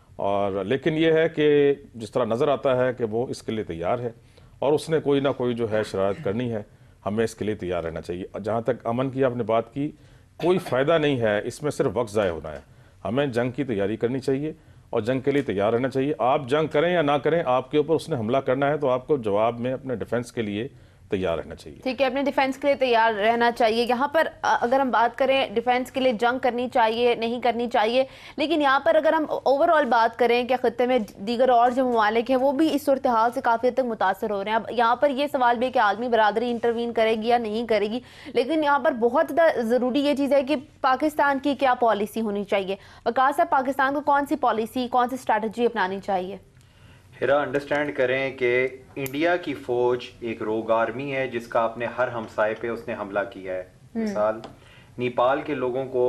اور لیکن یہ ہے کہ جس طرح نظر آتا ہے کہ وہ اس کے لیے تیار ہے, اور اس نے کوئی نہ کوئی جو ہے شرارت کرنی ہے. ہمیں اس کے لیے تیار رہنا چاہیے. جہاں تک امن کی آپ نے بات کی, کوئی فائدہ نہیں ہے اس میں, صرف وقت ضائع ہونا ہے. ہمیں جنگ کی تیاری کرنی چاہیے اور جنگ کے لیے تیار رہنا چاہیے. آپ جنگ کریں یا نہ کریں, آپ کے اوپر اس نے حملہ کرنا ہے تو آپ کو جواب میں اپنے ڈیفنس کے لیے تیار رہنا چاہیے. ٹھیک ہے, اپنے ڈیفنس کے لیے تیار رہنا چاہیے. یہاں پر اگر ہم بات کریں ڈیفنس کے لیے جنگ کرنی چاہیے نہیں کرنی چاہیے, لیکن یہاں پر اگر ہم اوور آل بات کریں کہ خطے میں دیگر اور جو ممالک ہیں وہ بھی اس صورتحال سے کافی حد تک متاثر ہو رہے ہیں. اب یہاں پر یہ سوال بھی ہے کہ عالمی برادری انٹروین کرے گی یا نہیں کرے گی, لیکن یہاں پر بہت زیادہ ضروری یہ چیز ہے کہ پاکستان کی کیا پالیسی ہونی چاہیے. وقار صاحب, پاکستان کو کون سی پالیسی, کون سی اسٹریٹجی اپنانی چاہیے؟ ہیرا, انڈرسٹینڈ کریں کہ انڈیا کی فوج ایک روگ آرمی ہے جس کا اپنے ہر ہمسائے پہ اس نے حملہ کیا ہے. مثال, نیپال کے لوگوں کو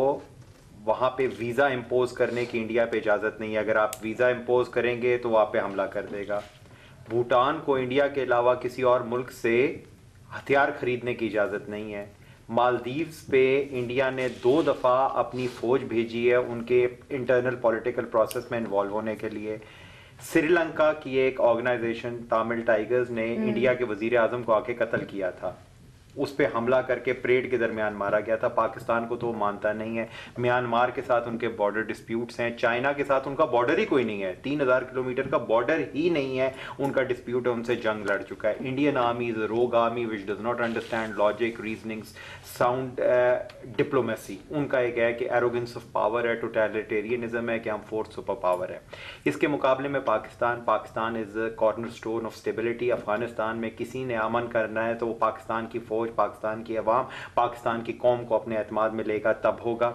وہاں پہ ویزا امپوز کرنے کی انڈیا پہ اجازت نہیں ہے. اگر آپ ویزا امپوز کریں گے تو وہ آپ پہ حملہ کر دے گا. بھوٹان کو انڈیا کے علاوہ کسی اور ملک سے ہتھیار خریدنے کی اجازت نہیں ہے. مالدیوز پہ انڈیا نے 2 دفعہ اپنی فوج بھیجی ہے ان کے انٹرنل پولیٹیکل پروسیس میں انوالو ہونے کے لیے. سری لنکا کی ایک آرگنائزیشن تامل ٹائیگرز نے انڈیا کے وزیر اعظم کو آ کے قتل کیا تھا, اس پہ حملہ کر کے پریڈ کے درمیان مارا گیا تھا. پاکستان کو تو وہ مانتا نہیں ہے. میانمار کے ساتھ ان کے بارڈر ڈسپیوٹس ہیں, چائنا کے ساتھ ان کا بارڈر ہی کوئی نہیں ہے, 3000 کلومیٹر کا بارڈر ہی نہیں ہے ان کا ڈسپیوٹ ہے, ان سے جنگ لڑ چکا ہے. Indian army is a rogue army which does not understand logic, reasonings, sound diplomacy. ان کا ایک ہے کہ ایروگنس آف پاور ہے, ٹوٹیلیٹیرینزم ہے کہ ہم 4th سپر پاور ہے. اس کے مقابلے میں Pakistan is a cornerstone of stability. Afghanistan میں کسی نے امن کرنا ہے تو وہ پاکستان کی فوج, پاکستان کی عوام, پاکستان کی قوم کو اپنے اعتماد میں لے گا, تب ہوگا.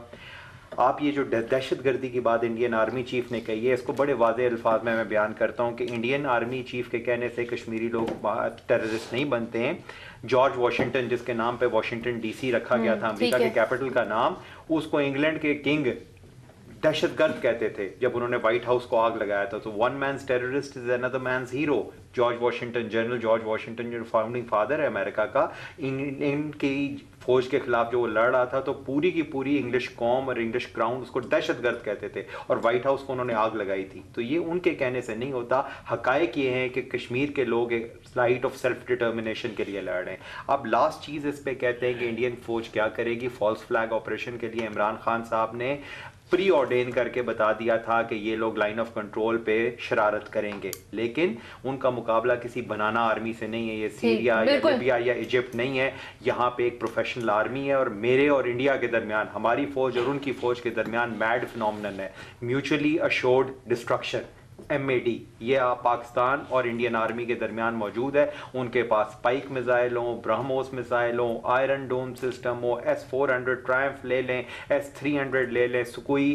آپ یہ جو دہشت گردی کی بات انڈین آرمی چیف نے کہی ہے, اس کو بڑے واضح الفاظ میں بیان کرتا ہوں کہ انڈین آرمی چیف کے کہنے سے کشمیری لوگ ٹیررسٹ نہیں بنتے ہیں. جارج واشنگٹن, جس کے نام پہ واشنگٹن ڈی سی رکھا گیا تھا, امریکہ کے کیپٹل کا نام, اس کو انگلینڈ کے کنگ दहशत गर्द कहते थे जब उन्होंने व्हाइट हाउस को आग लगाया था। तो one man's terrorist is another man's hero. George Washington, General George Washington जो फाउंडिंग फादर है अमेरिका का, इनकी फौज के खिलाफ जो वो लड़ रहा था तो पूरी की पूरी इंग्लिश कौम और इंग्लिश क्राउन उसको दहशतगर्द कहते थे और व्हाइट हाउस को उन्होंने आग लगाई थी। तो ये उनके कहने से नहीं होता, हकायक ये हैं कि कश्मीर के लोग एक राइट ऑफ सेल्फ डिटर्मिनेशन के लिए लड़ रहे हैं। अब लास्ट चीज़ इस पे कहते हैं कि इंडियन फौज क्या करेगी। फॉल्स फ्लैग ऑपरेशन के लिए इमरान खान साहब ने प्री ऑर्डेन करके बता दिया था कि ये लोग लाइन ऑफ कंट्रोल पे शरारत करेंगे, लेकिन उनका मुकाबला किसी बनाना आर्मी से नहीं है। ये सीरिया या लीबिया या इजिप्ट नहीं है, यहाँ पे एक प्रोफेशनल आर्मी है और मेरे और इंडिया के दरमियान, हमारी फौज और उनकी फौज के दरमियान मैड फिनोमिनन है, म्यूचुअली अशोर्ड डिस्ट्रक्शन, MAD। ये पाकिस्तान और इंडियन आर्मी के दरमियान मौजूद है। उनके पास स्पाइक मिसाइल हो, ब्रह्मोस मिसाइल हो, आयरन डोम सिस्टम हो, S-400 ट्रायम्फ ले लें, S-300 ले लें, सुकोई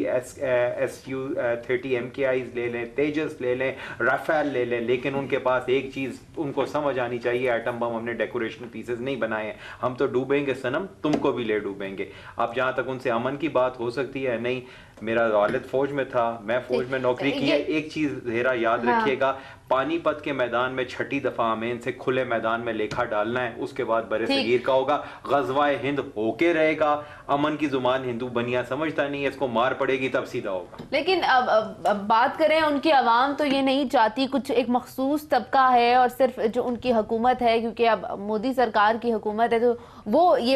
Su-30 MKIs ले लें, तेजस ले लें, राफेल ले लें, लेकिन उनके पास एक चीज़ उनको समझ आनी चाहिए, एटम बम हमने डेकोरेशन पीसेस नहीं बनाए हैं, हम तो डूबेंगे सनम, तुमको भी ले डूबेंगे। अब जहाँ तक उनसे अमन की बात हो सकती है, नहीं, मेरा वालिद फौज में था, मैं फौज में नौकरी की है। एक चीज ज़ेरा याद रखिएगा, पानीपत के मैदान में छठी दफा हमें से खुले मैदान में लेखा डालना है, उसके बाद बरे सगीर का होगा, गज़वाए हिंद होके रहेगा। अमन की जुबान हिंदू बनिया समझता नहीं है, इसको मार पड़ेगी तब सीधा होगा। लेकिन अब बात करें, उनकी आवाम तो ये नहीं चाहती, कुछ एक मखसूस तबका है और सिर्फ जो उनकी हुकूमत है, क्योंकि अब मोदी सरकार की हुकूमत है, तो वो ये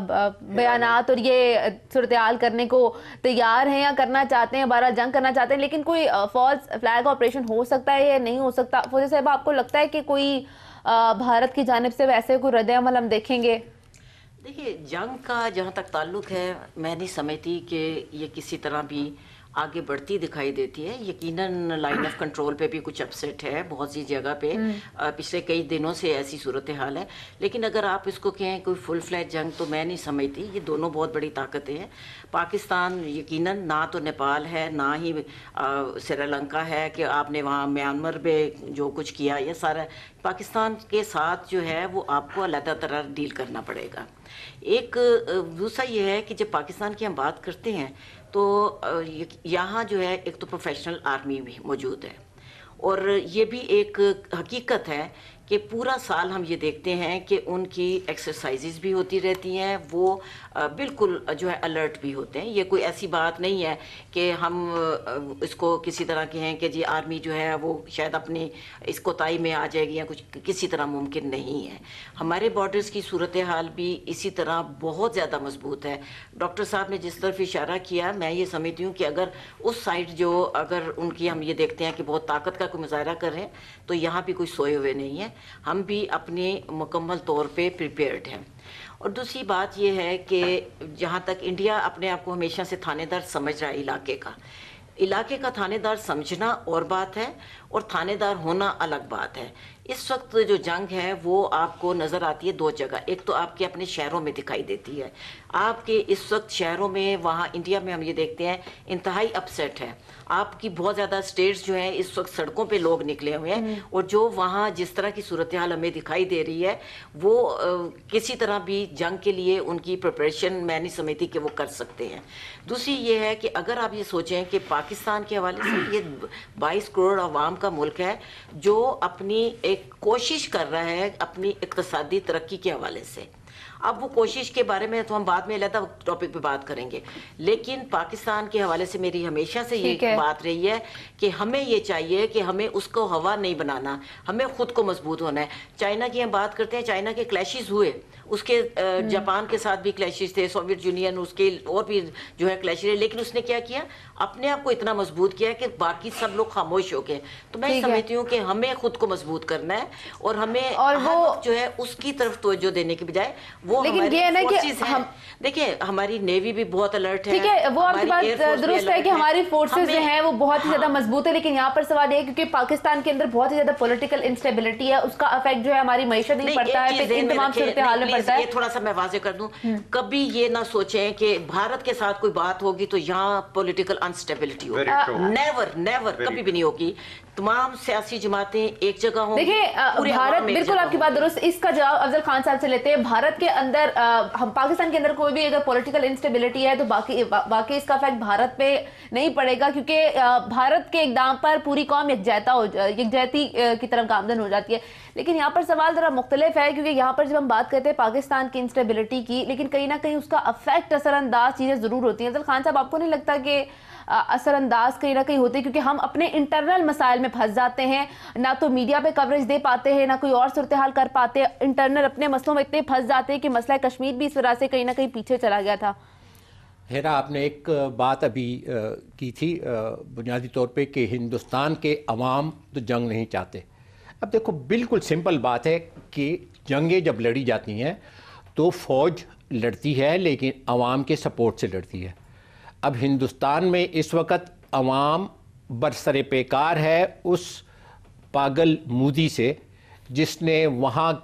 बयानात और ये सूरत हाल करने को तैयार हैं या करना चाहते हैं, बहरहाल जंग करना चाहते हैं। लेकिन कोई फॉल्स फ्लैग ऑपरेशन हो सकता है या नहीं हो सकता? फौजी साहब, आपको लगता है कि कोई भारत की जानिब से वैसे कोई रद्द-ए-अमल हम देखेंगे? देखिए, जंग का जहाँ तक ताल्लुक है, मैं नहीं समझती कि ये किसी तरह भी आगे बढ़ती दिखाई देती है। यकीनन लाइन ऑफ कंट्रोल पे भी कुछ अपसेट है बहुत सी जगह पे, पिछले कई दिनों से ऐसी सूरत हाल है। लेकिन अगर आप इसको कहें कोई फुल फ्लैज जंग, तो मैं नहीं समझती। ये दोनों बहुत बड़ी ताकतें हैं। पाकिस्तान यकीनन ना तो नेपाल है, ना ही श्रीलंका है कि आपने वहाँ म्यांमार में जो कुछ किया, ये सारा पाकिस्तान के साथ जो है वो आपको अलग तरह डील करना पड़ेगा। एक दूसरा ये है कि जब पाकिस्तान की हम बात करते हैं तो यहाँ जो है एक तो प्रोफेशनल आर्मी भी मौजूद है, और ये भी एक हकीकत है कि पूरा साल हम ये देखते हैं कि उनकी एक्सरसाइजेज भी होती रहती हैं, वो बिल्कुल जो है अलर्ट भी होते हैं। ये कोई ऐसी बात नहीं है कि हम इसको किसी तरह के हैं कि जी आर्मी जो है वो शायद अपनी इस कोताही में आ जाएगी या कुछ, किसी तरह मुमकिन नहीं है। हमारे बॉर्डर्स की सूरत हाल भी इसी तरह बहुत ज़्यादा मजबूत है। डॉक्टर साहब ने जिस तरफ इशारा किया, मैं ये समझती हूँ कि अगर उस साइड जो अगर उनकी हम ये देखते हैं कि बहुत ताकत का कोई मुजाहरा कर रहे हैं, तो यहाँ भी कोई सोए हुए नहीं है, हम भी अपने मुकम्मल तौर पे प्रिपेयर्ड हैं। और दूसरी बात यह है कि जहाँ तक इंडिया अपने आप को हमेशा से थानेदार समझ रहा है इलाके का थानेदार समझना और बात है, और थानेदार होना अलग बात है। इस वक्त जो जंग है वो आपको नज़र आती है दो जगह। एक तो आपके अपने शहरों में दिखाई देती है, आपके इस वक्त शहरों में, वहाँ इंडिया में हम ये देखते हैं इंतहाई अपसेट है। आपकी बहुत ज़्यादा स्टेट्स जो हैं इस वक्त सड़कों पे लोग निकले हुए हैं, और जो वहाँ जिस तरह की सूरत हाल हमें दिखाई दे रही है वो किसी तरह भी जंग के लिए उनकी प्रिपरेशन मैं नहीं समझती कि वो कर सकते हैं। दूसरी ये है कि अगर आप ये सोचें कि पाकिस्तान के हवाले से ये 22 करोड़ अवाम का मुल्क है जो अपनी एक कोशिश कर रहा है अपनी इक्तिसादी तरक्की के हवाले से। अब वो कोशिश के बारे में तो हम बाद में अलग टॉपिक पे बात करेंगे, लेकिन पाकिस्तान के हवाले से मेरी हमेशा से ये बात रही है कि हमें ये चाहिए कि हमें उसको हवा नहीं बनाना, हमें खुद को मजबूत होना है। चाइना की हम बात करते हैं, चाइना के क्लैशेस हुए, उसके जापान के साथ भी क्लैशेस थे, सोवियत यूनियन उसके और भी जो है क्लैशेस है, लेकिन उसने क्या किया, अपने आप को इतना मजबूत किया कि बाकी सब लोग खामोश हो गए। तो मैं समझती हूँ कि हमें खुद को मजबूत करना है और हमें और वो जो है उसकी तरफ तवज्जो देने के बजाय वो, लेकिन ये है ना कि हम देखिए हमारी नेवी भी बहुत अलर्ट है। ठीक है, वो आपकी बात दुरुस्त है कि हमारी फोर्सेस जो हैं वो बहुत ही ज्यादा मजबूत है, लेकिन यहाँ पर सवाल ये है क्योंकि पाकिस्तान के अंदर बहुत ही ज्यादा पॉलिटिकल इंस्टेबिलिटी है, उसका इफेक्ट जो है हमारी मईशत नहीं पड़ता है, इन तमाम सूरत हाल में पड़ता है। ये थोड़ा सा मैं वाजे कर दूं, कभी ये ना सोचें कि भारत के साथ कोई बात होगी तो यहाँ पॉलिटिकल अनस्टेबिलिटी होगी, नेवर नेवर कभी भी नहीं होगी। तमाम सियासी जमातें एक जगह हों। देखिए भारत, बिल्कुल आपकी बात दुरुस्त। इसका जवाब अफजल खान साहब से लेते हैं। भारत के अंदर हम पाकिस्तान के अंदर कोई भी अगर पॉलिटिकल इंस्टेबिलिटी है तो बाकी इसका इफेक्ट भारत पे नहीं पड़ेगा, क्योंकि भारत के इकदाम पर पूरी कौम यकजहती की तरफ गामजन हो जाती है। लेकिन यहाँ पर सवाल जरा मुख्तलिफ है, क्योंकि यहाँ पर जब हम बात करते हैं पाकिस्तान की इंस्टेबिलिटी की, लेकिन कहीं ना कहीं उसका अफेक्ट असरअंदाज चीजें जरूर होती हैं। अफजल खान साहब, आपको नहीं लगता कि असरअंदाज कहीं ना कहीं होते हैं, क्योंकि हम अपने इंटरनल मसाइल में फंस जाते हैं, ना तो मीडिया पे कवरेज दे पाते हैं, ना कोई और सूरत हाल कर पाते हैं, इंटरनल अपने मसलों में इतने फंस जाते हैं कि मसला कश्मीर भी इस वजह से कहीं ना कहीं पीछे चला गया था। हेरा, आपने एक बात अभी की थी बुनियादी तौर पे कि हिंदुस्तान के अवाम तो जंग नहीं चाहते। अब देखो, बिल्कुल सिंपल बात है कि जंगें जब लड़ी जाती हैं तो फ़ौज लड़ती है, लेकिन अवाम के सपोर्ट से लड़ती है। अब हिंदुस्तान में इस वक्त अवाम बरसरे पेकार है उस पागल मोदी से, जिसने वहाँ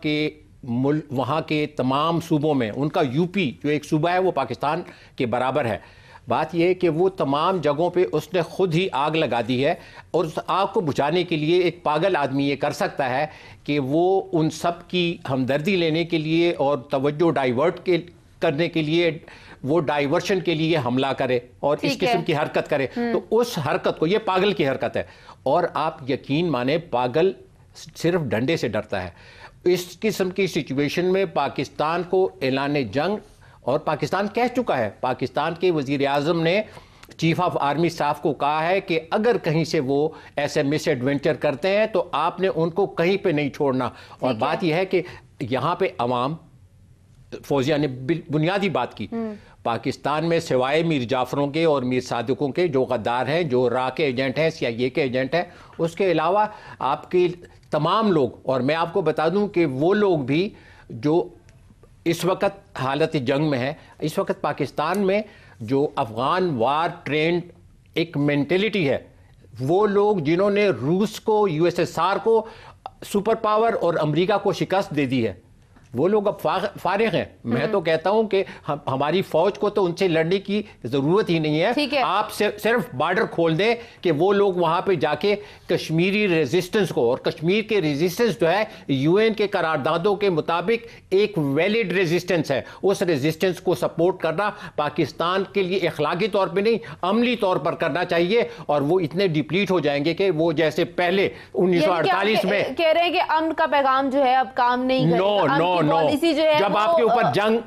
के तमाम सूबों में, उनका यूपी जो एक सूबा है वो पाकिस्तान के बराबर है, बात यह है कि वो तमाम जगहों पे उसने खुद ही आग लगा दी है। और उस आग को बुझाने के लिए एक पागल आदमी ये कर सकता है कि वो उन सब की हमदर्दी लेने के लिए और तवज्जो डाइवर्ट करने के लिए, वो डाइवर्शन के लिए हमला करे और इस किस्म की हरकत करे। तो उस हरकत को, ये पागल की हरकत है। और आप यकीन माने, पागल सिर्फ डंडे से डरता है। इस किस्म की सिचुएशन में पाकिस्तान को ऐलान जंग, और पाकिस्तान कह चुका है, पाकिस्तान के वज़ीर आज़म ने चीफ ऑफ आर्मी स्टाफ को कहा है कि अगर कहीं से वो ऐसे मिस एडवेंचर करते हैं तो आपने उनको कहीं पे नहीं छोड़ना। और बात यह है कि यहाँ पे अवाम, फौजिया ने बुनियादी बात की, पाकिस्तान में सिवाय मीर जाफरों के और मीर सादिकों के जो गद्दार हैं, जो रा के एजेंट हैं, CIA के एजेंट हैं, उसके अलावा आपके तमाम लोग, और मैं आपको बता दूं कि वो लोग भी जो इस वक्त हालत जंग में है, इस वक्त पाकिस्तान में जो अफ़गान वार ट्रेंड एक मेंटेलिटी है, वो लोग जिन्होंने रूस को, USSR को सुपर पावर और अमेरिका को शिकस्त दे दी है, वो लोग अब फारिग हैं। मैं तो कहता हूं कि हमारी फौज को तो उनसे लड़ने की जरूरत ही नहीं है। आप सिर्फ बॉर्डर खोल दें कि वो लोग वहां पे जाके कश्मीरी रेजिस्टेंस को, और कश्मीर के रेजिस्टेंस जो है UN के करारदादों के मुताबिक एक वैलिड रेजिस्टेंस है, उस रेजिस्टेंस को सपोर्ट करना पाकिस्तान के लिए इखलाकी तौर पर नहीं, अमली तौर पर करना चाहिए। और वो इतने डिप्लीट हो जाएंगे कि वो जैसे पहले 1948 में कह रहे हैं कि अमन का पैगाम जो है अब काम नहीं करेगा। पॉलिसी जो है जब आपके ऊपर जंग,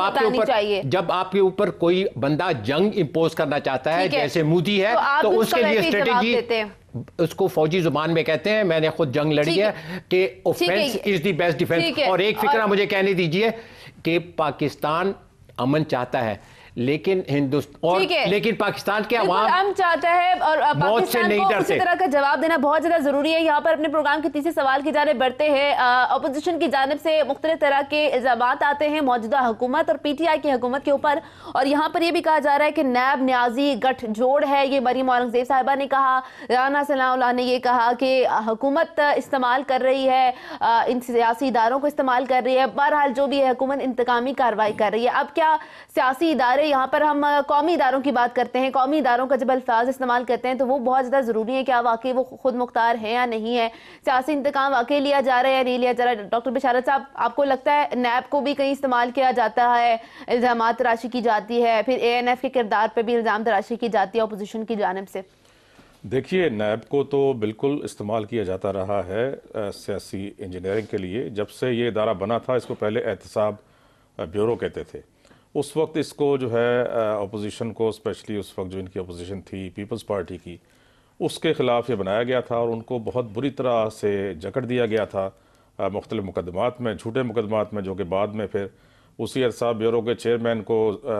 जब आपके ऊपर कोई बंदा जंग इंपोज करना चाहता है, जैसे मोदी है, तो उसके लिए स्ट्रेटेजी, उसको फौजी जुबान में कहते हैं, मैंने खुद जंग लड़ी है, कि offence is the best defence. और एक फिक्रा मुझे कहने दीजिए कि पाकिस्तान अमन चाहता है, लेकिन लेकिन पाकिस्तान के अवाम चाहता है और पाकिस्तान को उसी तरह का जवाब देना बहुत ज्यादा जरूरी है। यहाँ पर अपने प्रोग्राम के तीसरे सवाल की जानिब बढ़ते हैं। अपोजिशन की जानिब से मुख्तलिफ तरह के इल्जामात आते हैं मौजूदा हुकूमत और PTI की हुकूमत के ऊपर, और यहाँ पर यह भी कहा जा रहा है कि नैब न्याजी गठजोड़ है। ये मरीम औरंगजेब साहिबा ने कहा, राना सनाउल्लाह ने ये कहा कि हुकूमत इस्तेमाल कर रही है, इन सियासी इदारों को इस्तेमाल कर रही है। बहरहाल जो भी है, हुकूमत इंतकामी कार्रवाई कर रही है। अब क्या सियासी इदारे, यहाँ पर हम कौमी इदारों की बात करते हैं, कौमी इदारों का जब अल्फाज इस्तेमाल करते हैं तो वो बहुत ज़्यादा ज़रूरी है, क्या वाकई वो खुद मुख्तार है या नहीं है, सियासी इंतकाम वाकई लिया जा रहा है या नहीं लिया जा रहा है। डॉक्टर बिशारत साहब, आपको लगता है नैब को भी कहीं इस्तेमाल किया जाता है, इल्ज़ाम तराशी की जाती है, फिर ANF के किरदार पर भी इल्ज़ाम तराशी की जाती है अपोजिशन की जानिब से? देखिए, नैब को तो बिल्कुल इस्तेमाल किया जाता रहा है सियासी इंजीनियरिंग के लिए। जब से ये इदारा बना था, इसको पहले एहतसाब ब्यूरो कहते थे। उस वक्त इसको जो है अपोजिशन को, स्पेशली उस वक्त जो इनकी अपोजिशन थी पीपल्स पार्टी की, उसके ख़िलाफ़ ये बनाया गया था और उनको बहुत बुरी तरह से जकड़ दिया गया था मुख्तलिफ़ मुकदमात में, झूठे मुकदमात में, जो कि बाद में फिर उसी एहतसाब ब्यूरो के चेयरमैन को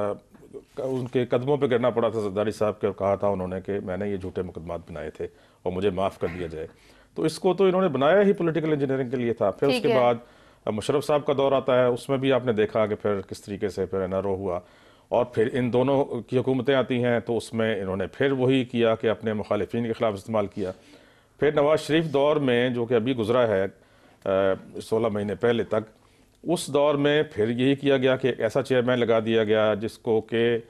उनके कदमों पे गिरना पड़ा था, जरदारी साहब के, और कहा था उन्होंने कि मैंने ये झूठे मुकदमात बनाए थे और मुझे माफ़ कर दिया जाए। तो इसको तो इन्होंने बनाया ही पॉलिटिकल इंजीनियरिंग के लिए था। फिर उसके बाद मुशर्रफ साहब का दौर आता है, उसमें भी आपने देखा कि फिर किस तरीके से फिर NRO हुआ, और फिर इन दोनों की हुकूमतें आती हैं तो उसमें इन्होंने फिर वही किया कि अपने मुखालिफिन के ख़िलाफ़ इस्तेमाल किया। फिर नवाज़ शरीफ दौर में, जो कि अभी गुजरा है 16 महीने पहले तक, उस दौर में फिर यही किया गया कि एक ऐसा चेयरमैन लगा दिया गया जिसको कि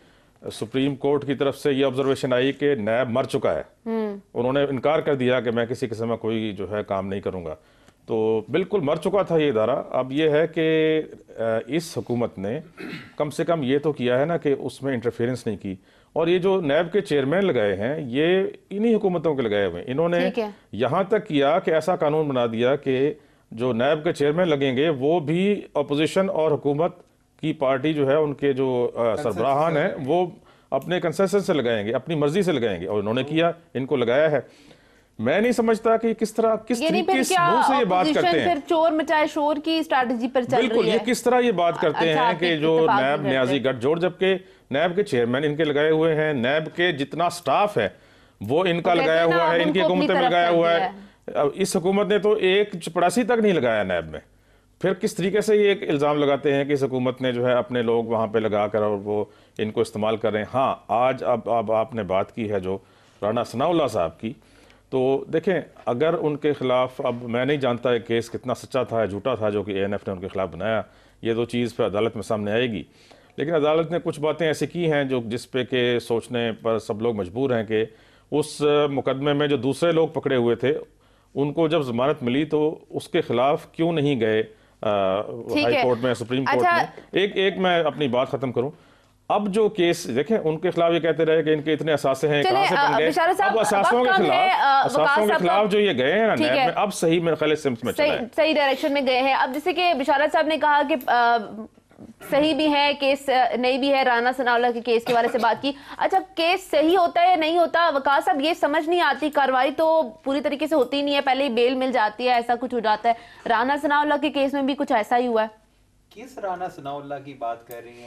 सुप्रीम कोर्ट की तरफ से ये ऑब्जर्वेशन आई कि नैब मर चुका है, उन्होंने इनकार कर दिया कि मैं किसी किस्म का कोई जो है काम नहीं करूँगा, तो बिल्कुल मर चुका था ये इदारा। अब ये है कि इस हुकूमत ने कम से कम ये तो किया है ना कि उसमें इंटरफेरेंस नहीं की। और ये जो नैब के चेयरमैन लगाए हैं ये इन्हीं हुकूमतों के लगाए हुए हैं। इन्होंने यहाँ तक किया कि ऐसा कानून बना दिया कि जो नैब के चेयरमैन लगेंगे वो भी अपोजिशन और हुकूमत की पार्टी जो है उनके जो सरबराहान हैं वो अपने कंसेंसस से लगाएंगे, अपनी मर्जी से लगाएंगे, और इन्होंने किया, इनको लगाया है। मैं नहीं समझता कि किस तरह किस तरीके से ये बात करते हैं, फिर चोर मचाए शोर की स्ट्रेटजी पर चल बिल्कुल रही है। ये किस तरह ये बात करते हैं कि जो नैब न्याजी गठजोड़, जबकि नैब के चेयरमैन इनके लगाए हुए हैं, नैब के जितना स्टाफ है वो इनका लगाया हुआ है, इनकी हुकूमत में लगाया हुआ है। इस हुकूमत ने तो एक चपरासी तक नहीं लगाया नैब में। फिर किस तरीके से ये एक इल्ज़ाम लगाते हैं कि इस हुकूमत ने जो है अपने लोग वहाँ पे लगा कर और वो इनको इस्तेमाल कर रहे हैं। हाँ, आज अब आपने बात की है जो राना सनाउल्लाह साहब की, तो देखें अगर उनके खिलाफ, अब मैं नहीं जानता है केस कितना सच्चा था या झूठा था जो कि ANF ने उनके खिलाफ बनाया, ये तो चीज़ फिर अदालत में सामने आएगी। लेकिन अदालत ने कुछ बातें ऐसी की हैं जो जिस पे के सोचने पर सब लोग मजबूर हैं कि उस मुकदमे में जो दूसरे लोग पकड़े हुए थे उनको जब जमानत मिली तो उसके खिलाफ क्यों नहीं गए हाई कोर्ट में, सुप्रीम कोर्ट में। एक मैं अपनी बात खत्म करूं। अब जो केस देखें उनके खिलाफ ये कहते रहे कि इनके इतने असासे हैं, कहां से बन गए। अब असासों के खिलाफ जो ये गए हैं ना नैब में, अब सही मेरे ख्याल से सही डायरेक्शन में गए हैं। अब जैसे कि बिशारत साहब ने कहा कि सही भी है केस, नहीं भी है, राना सनाउल्लाह के केस के बारे से बात की। अच्छा, केस सही होता है या नहीं होता, वकास साहब ये समझ नहीं आती, कार्रवाई तो पूरी तरीके से होती नहीं है, पहले ही बेल मिल जाती है, ऐसा कुछ हो जाता है। राना सनाउल्लाह के केस में भी कुछ ऐसा ही हुआ है। किस राना सनाउल्लाह की बात कर रही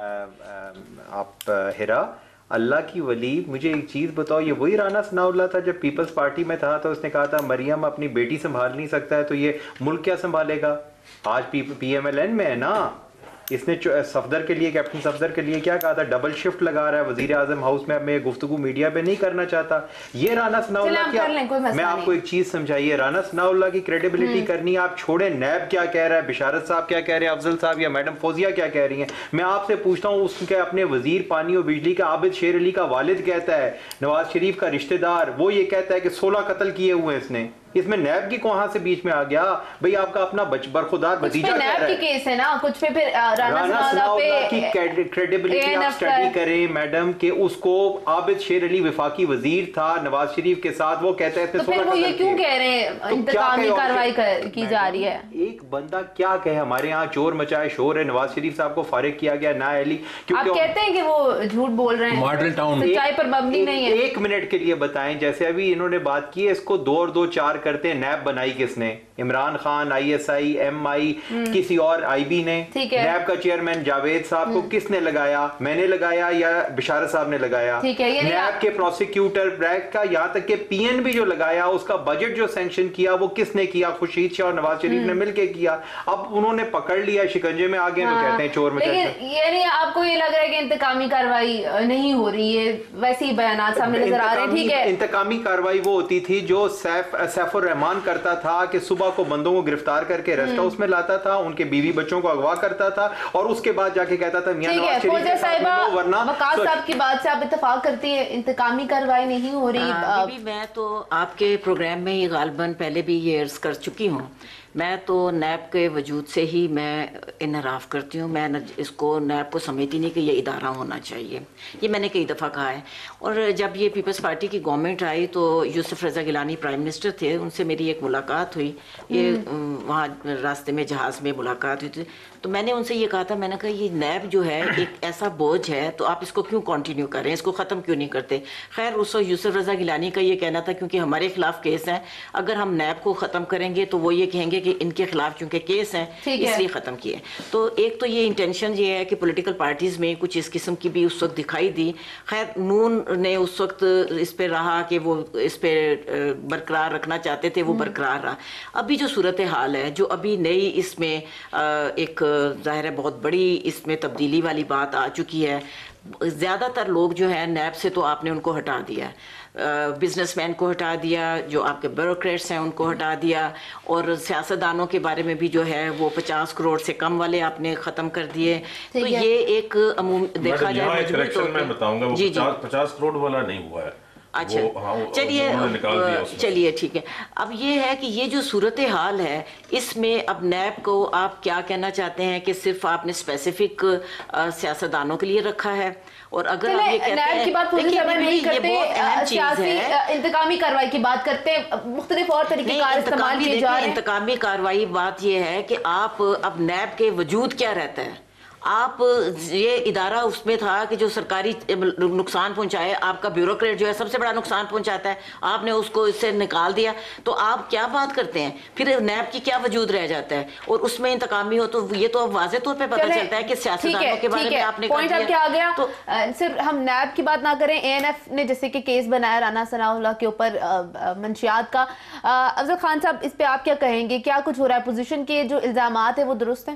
हैं आप हिरा? अल्लाह की वली, मुझे एक चीज़ बताओ, ये वही राना सनाउल्लाह था जब पीपल्स पार्टी में था तो उसने कहा था मरियम अपनी बेटी संभाल नहीं सकता है तो ये मुल्क क्या संभालेगा? आज PMLN में है ना, इसने सफदर के लिए, कैप्टन सफदर के लिए क्या कहा था, डबल शिफ्ट लगा रहा है वजीर आजम हाउस में। अब मैं गुफ्तगू मीडिया पे नहीं करना चाहता। ये राना सनाउल्लाह क्या, मैं आपको एक चीज समझाइए, राना सनाउल्लाह की क्रेडिबिलिटी करनी आप छोड़े, नैब क्या कह रहा है, बिशारत साहब क्या कह रहे हैं, अफजल साहब या मैडम फौजिया क्या कह रही हैं, मैं आपसे पूछता हूँ। उसके अपने वजीर पानी और बिजली का आबिद शेर अली का वालिद कहता है, नवाज शरीफ का रिश्तेदार, वो ये कहता है कि 16 कत्ल किए हुए इसने। इसमें नैब की कहां से बीच में आ गया भाई? आपका अपना बरखुदार भतीजा नैब की केस है ना, कुछ पे फिर राना सनाउल्लाह की क्रेडिबिलिटी आप स्टडी करें मैडम, कि उसको आबिद शेर अली वफाकी वजीर था नवाज शरीफ के साथ, वो कहता है तो फिर वो ये क्यों कह रहे हैं इंतकामी कार्रवाई की जा रही है? एक बंदा क्या कहे, हमारे यहाँ चोर मचाए शोर है, नवाज शरीफ साहब को फारिग किया गया ना अली, आप कहते हैं कि वो झूठ बोल रहे हैं, मॉडल टाउन सच्चाई पर मबनी नहीं है। एक मिनट के लिए बताएं, जैसे अभी इन्होंने बात की है, इसको 2 और 2 4 करते हैं। नैब बनाई किसने? इमरान खान, ISI, MI, किसी और IB ने। नैब का चेयरमैन जावेद साहब को किसने लगाया? मैंने लगाया या बिशारत साहब ने लगाया? नैब के प्रोसिक्यूटर ब्रैक का, यहाँ तक के PN भी जो लगाया, उसका बजट जो सैंक्शन किया वो किसने किया? खुर्शीद शाह और नवाज शरीफ ने मिलकर किया। अब उन्होंने पकड़ लिया, शिकंजे में आ गए तो कहते हैं चोर मचाए। यानी आपको ये लग रहा है कि इंतकामी कार्रवाई नहीं हो रही है, वैसे ही बयान सामने नजर आ रहे हैं। ठीक है, इंतकामी कार्रवाई वो होती थी जो सैफुर रहमान करता था कि सुबह को बंदों को गिरफ्तार करके रेस्ट हाउस में लाता था, उनके बीवी बच्चों को अगवा करता था और उसके बाद जाके कहता था मियां नवाज शरीफ के साथ मिलो, वरना वकास साहब की बात से आप इत्तेफाक करती है इंतकामी कार्रवाई नहीं हो रही? मैं तो आपके प्रोग्राम में ही गालबन पहले भी ये अर्ज कर चुकी हूँ, मैं तो नैब के वजूद से ही मैं इनराफ करती हूँ। मैं इसको नैब को समझती नहीं कि ये इदारा होना चाहिए, ये मैंने कई दफ़ा कहा है। और जब ये पीपल्स पार्टी की गवर्नमेंट आई तो यूसुफ रज़ा गिलानी प्राइम मिनिस्टर थे, उनसे मेरी एक मुलाकात हुई, ये वहाँ रास्ते में जहाज़ में मुलाकात हुई थी, तो मैंने उनसे ये कहा था, मैंने कहा ये नैब जो है एक ऐसा बोझ है तो आप इसको क्यों कंटिन्यू कर रहे हैं, इसको ख़त्म क्यों नहीं करते? खैर उस यूसुफ रज़ा गिलानी का ये कहना था क्योंकि हमारे खिलाफ केस हैं, अगर हम नैब को ख़त्म करेंगे तो वो ये कहेंगे कि इनके खिलाफ चूंकि केस हैं इसलिए ख़त्म किए। तो एक तो ये इंटेंशन ये है कि पॉलिटिकल पार्टीज़ में कुछ इस किस्म की भी उस वक्त दिखाई दी। खैर नून ने उस वक्त इस पर रहा कि वो इस पर बरकरार रखना चाहते थे, वो बरकरार रहा। अभी जो सूरत हाल है, जो अभी नई इसमें एक ज़ाहिर है बहुत बड़ी इसमें तब्दीली वाली बात आ चुकी है, زیادہ تر لوگ جو ہے نیب سے تو آپ نے ان کو ہٹا دیا ہے، بزنس مین کو ہٹا دیا، جو آپ کے بیوروکریٹس ہیں ان کو ہٹا دیا، اور سیاستدانوں کے بارے میں بھی جو ہے وہ 50 کروڑ سے کم والے آپ نے ختم کر دیے. تو یہ ایک عموم دیکھا جائے مجموعی طور میں بتاؤں گا وہ 50 کروڑ والا نہیں ہوا ہے. اچھا چلیے ٹھیک ہے. اب یہ ہے کہ یہ جو صورتحال ہے اس میں اب نیب کو آپ کیا کہنا چاہتے ہیں کہ صرف آپ نے اسپیسیفک سیاستدانوں کے لیے رکھا ہے؟ اور اگر آپ یہ کہتے ہیں نیب کی بات نہیں کرتے، سیاسی انتقامی کارروائی کی بات کرتے ہیں، مختلف اور طریقے کار استعمال کیے جا رہے ہیں. انتقامی کارروائی بات یہ ہے کہ آپ اب نیب کے وجود کیا رہتا ہے؟ آپ یہ ادارہ اس میں تھا کہ جو سرکاری نقصان پہنچائے، آپ کا بیوروکریٹ جو ہے سب سے بڑا نقصان پہنچاتا ہے، آپ نے اس کو اس سے نکال دیا. تو آپ کیا بات کرتے ہیں پھر؟ نیب کی کیا وجود رہ جاتا ہے؟ اور اس میں انتقامی ہو تو یہ تو واضح طور پہ پتہ چلتا ہے کہ سیاستدانوں کے بارے میں آپ نے پوائنٹ اب کیا آ گیا. تو صرف ہم نیب کی بات نہ کریں، اے این ایف نے جیسے کہ کیس بنایا رانا ثناء اللہ کے اوپر منشیات کا. افضل خان صاحب اس پہ آپ کیا کہیں گے؟ کیا کچھ ہو رہا ہے؟ اپوزیشن کے جو الزامات ہیں وہ درست ہیں؟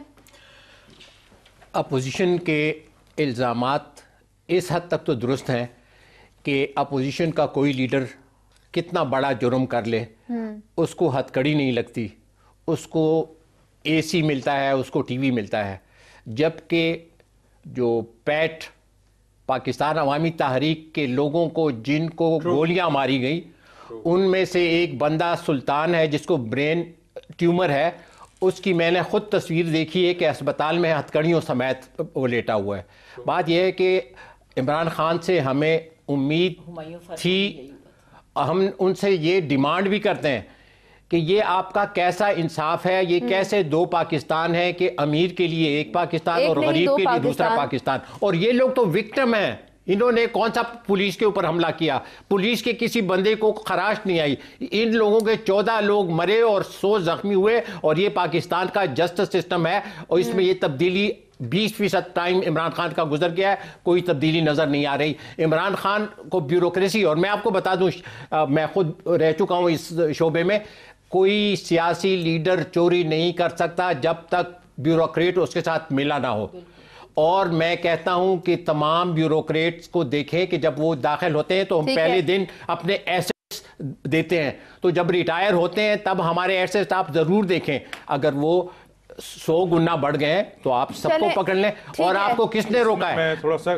اپوزیشن کے الزامات اس حد تک تو درست ہیں کہ اپوزیشن کا کوئی لیڈر کتنا بڑا جرم کر لے اس کو ہتھ کڑی نہیں لگتی، اس کو اے سی ملتا ہے، اس کو ٹی وی ملتا ہے. جبکہ جو پیٹ پاکستان عوامی تحریک کے لوگوں کو جن کو گولیاں ماری گئی ان میں سے ایک بندہ سلطان ہے جس کو برین ٹیومر ہے. اس کی میں نے خود تصویر دیکھی ہے کہ اسپتال میں ہتھکڑیوں سمیت وہ لیٹا ہوا ہے. بات یہ ہے کہ عمران خان سے ہمیں امید تھی، ہم ان سے یہ ڈیمانڈ بھی کرتے ہیں کہ یہ آپ کا کیسا انصاف ہے؟ یہ کیسے دو پاکستان ہے کہ امیر کے لیے ایک پاکستان اور غریب کے لیے دوسرا پاکستان؟ اور یہ لوگ تو وکٹم ہیں. انہوں نے کون سا پولیس کے اوپر حملہ کیا؟ پولیس کے کسی بندے کو خراش نہیں آئی. ان لوگوں کے 14 لوگ مرے اور 100 زخمی ہوئے، اور یہ پاکستان کا جسٹس سسٹم ہے. اور اس میں یہ تبدیلی 20% ٹائم عمران خان کا گزر گیا ہے، کوئی تبدیلی نظر نہیں آ رہی. عمران خان کو بیوروکریسی، اور میں آپ کو بتا دوں میں خود رہ چکا ہوں اس شعبے میں، کوئی سیاسی لیڈر چوری نہیں کر سکتا جب تک بیوروکریٹ اس کے ساتھ ملا نہ ہو. اور میں کہتا ہوں کہ تمام بیوروکریٹس کو دیکھیں کہ جب وہ داخل ہوتے ہیں تو ہم پہلے دن اپنے ایسیٹس دیتے ہیں، تو جب ریٹائر ہوتے ہیں تب ہمارے ایسیٹس آپ ضرور دیکھیں. اگر وہ 100 گنا بڑھ گئے ہیں تو آپ سب کو پکڑ لیں. اور آپ کو کس نے روکا ہے؟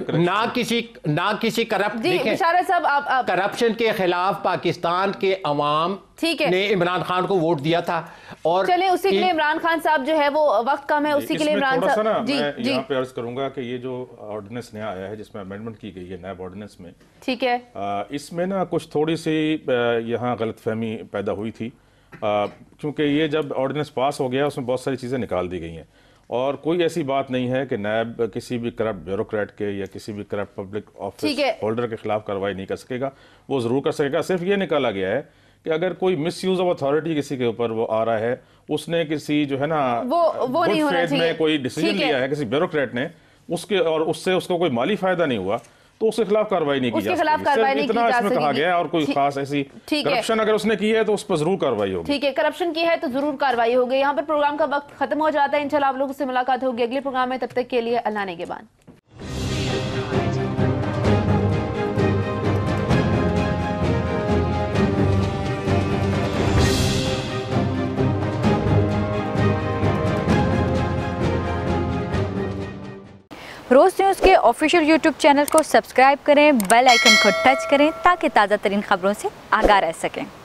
نہ کسی کرپشن کے خلاف پاکستان کے عوام نے عمران خان کو ووٹ دیا تھا. اور چلیں اسی کے لیے عمران خان صاحب جو ہے وہ وقت کم ہے، اسی کے لیے عمران صاحب میں یہاں پہ عرض کروں گا کہ یہ جو آرڈیننس نیا آیا ہے جس میں امینڈمنٹ کی گئی ہے نیب آرڈیننس میں، ٹھیک ہے، اس میں نا کچھ تھوڑی سی یہاں غلط فہمی پیدا ہوئی تھی، کیونکہ یہ جب آرڈیننس پاس ہو گیا اس میں بہت ساری چیزیں نکال دی گئی ہیں، اور کوئی ایسی بات نہیں ہے کہ نیب کسی بھی کرپٹ بیوروکریٹ کے یا کسی بھی کرپٹ پبلک آفس ہولڈر کے خلاف کارروائی نہیں کر سکے گا. وہ ضرور کر سکے گا. صرف یہ نکالا گیا ہے کہ اگر کوئی مس یوز آف اتھارٹی کسی کے اوپر وہ آ رہا ہے، اس نے کسی جو ہے نا وہ نہیں ہونا چاہیے، میں کوئی ڈیسیجن لیا ہے کسی بیوروکریٹ نے، اس کے اور اس سے اس کو کوئی مالی فائدہ نہیں ہوا، تو اس کے خلاف کارروائی نہیں کی جا سکتی. صرف اتنا اس میں کہا گیا ہے، اور کوئی خاص ایسی کرپشن اگر اس نے کی ہے تو اس پر ضرور کارروائی ہوگی. ٹھیک ہے، کرپشن کی ہے تو ضرور کارروائی ہوگی. یہاں پر پروگرام کا وقت ختم ہو جاتا ہے. انشاءاللہ آپ لوگوں سے ملاقات ہوگی اگلے پروگرام میں. تب تک کے لیے اللہ نگہبان. روز نیوز کے آفیشیل یوٹیوب چینل کو سبسکرائب کریں، بیل آئیکن کو ٹچ کریں تاکہ تازہ ترین خبروں سے آگاہ رہ سکیں.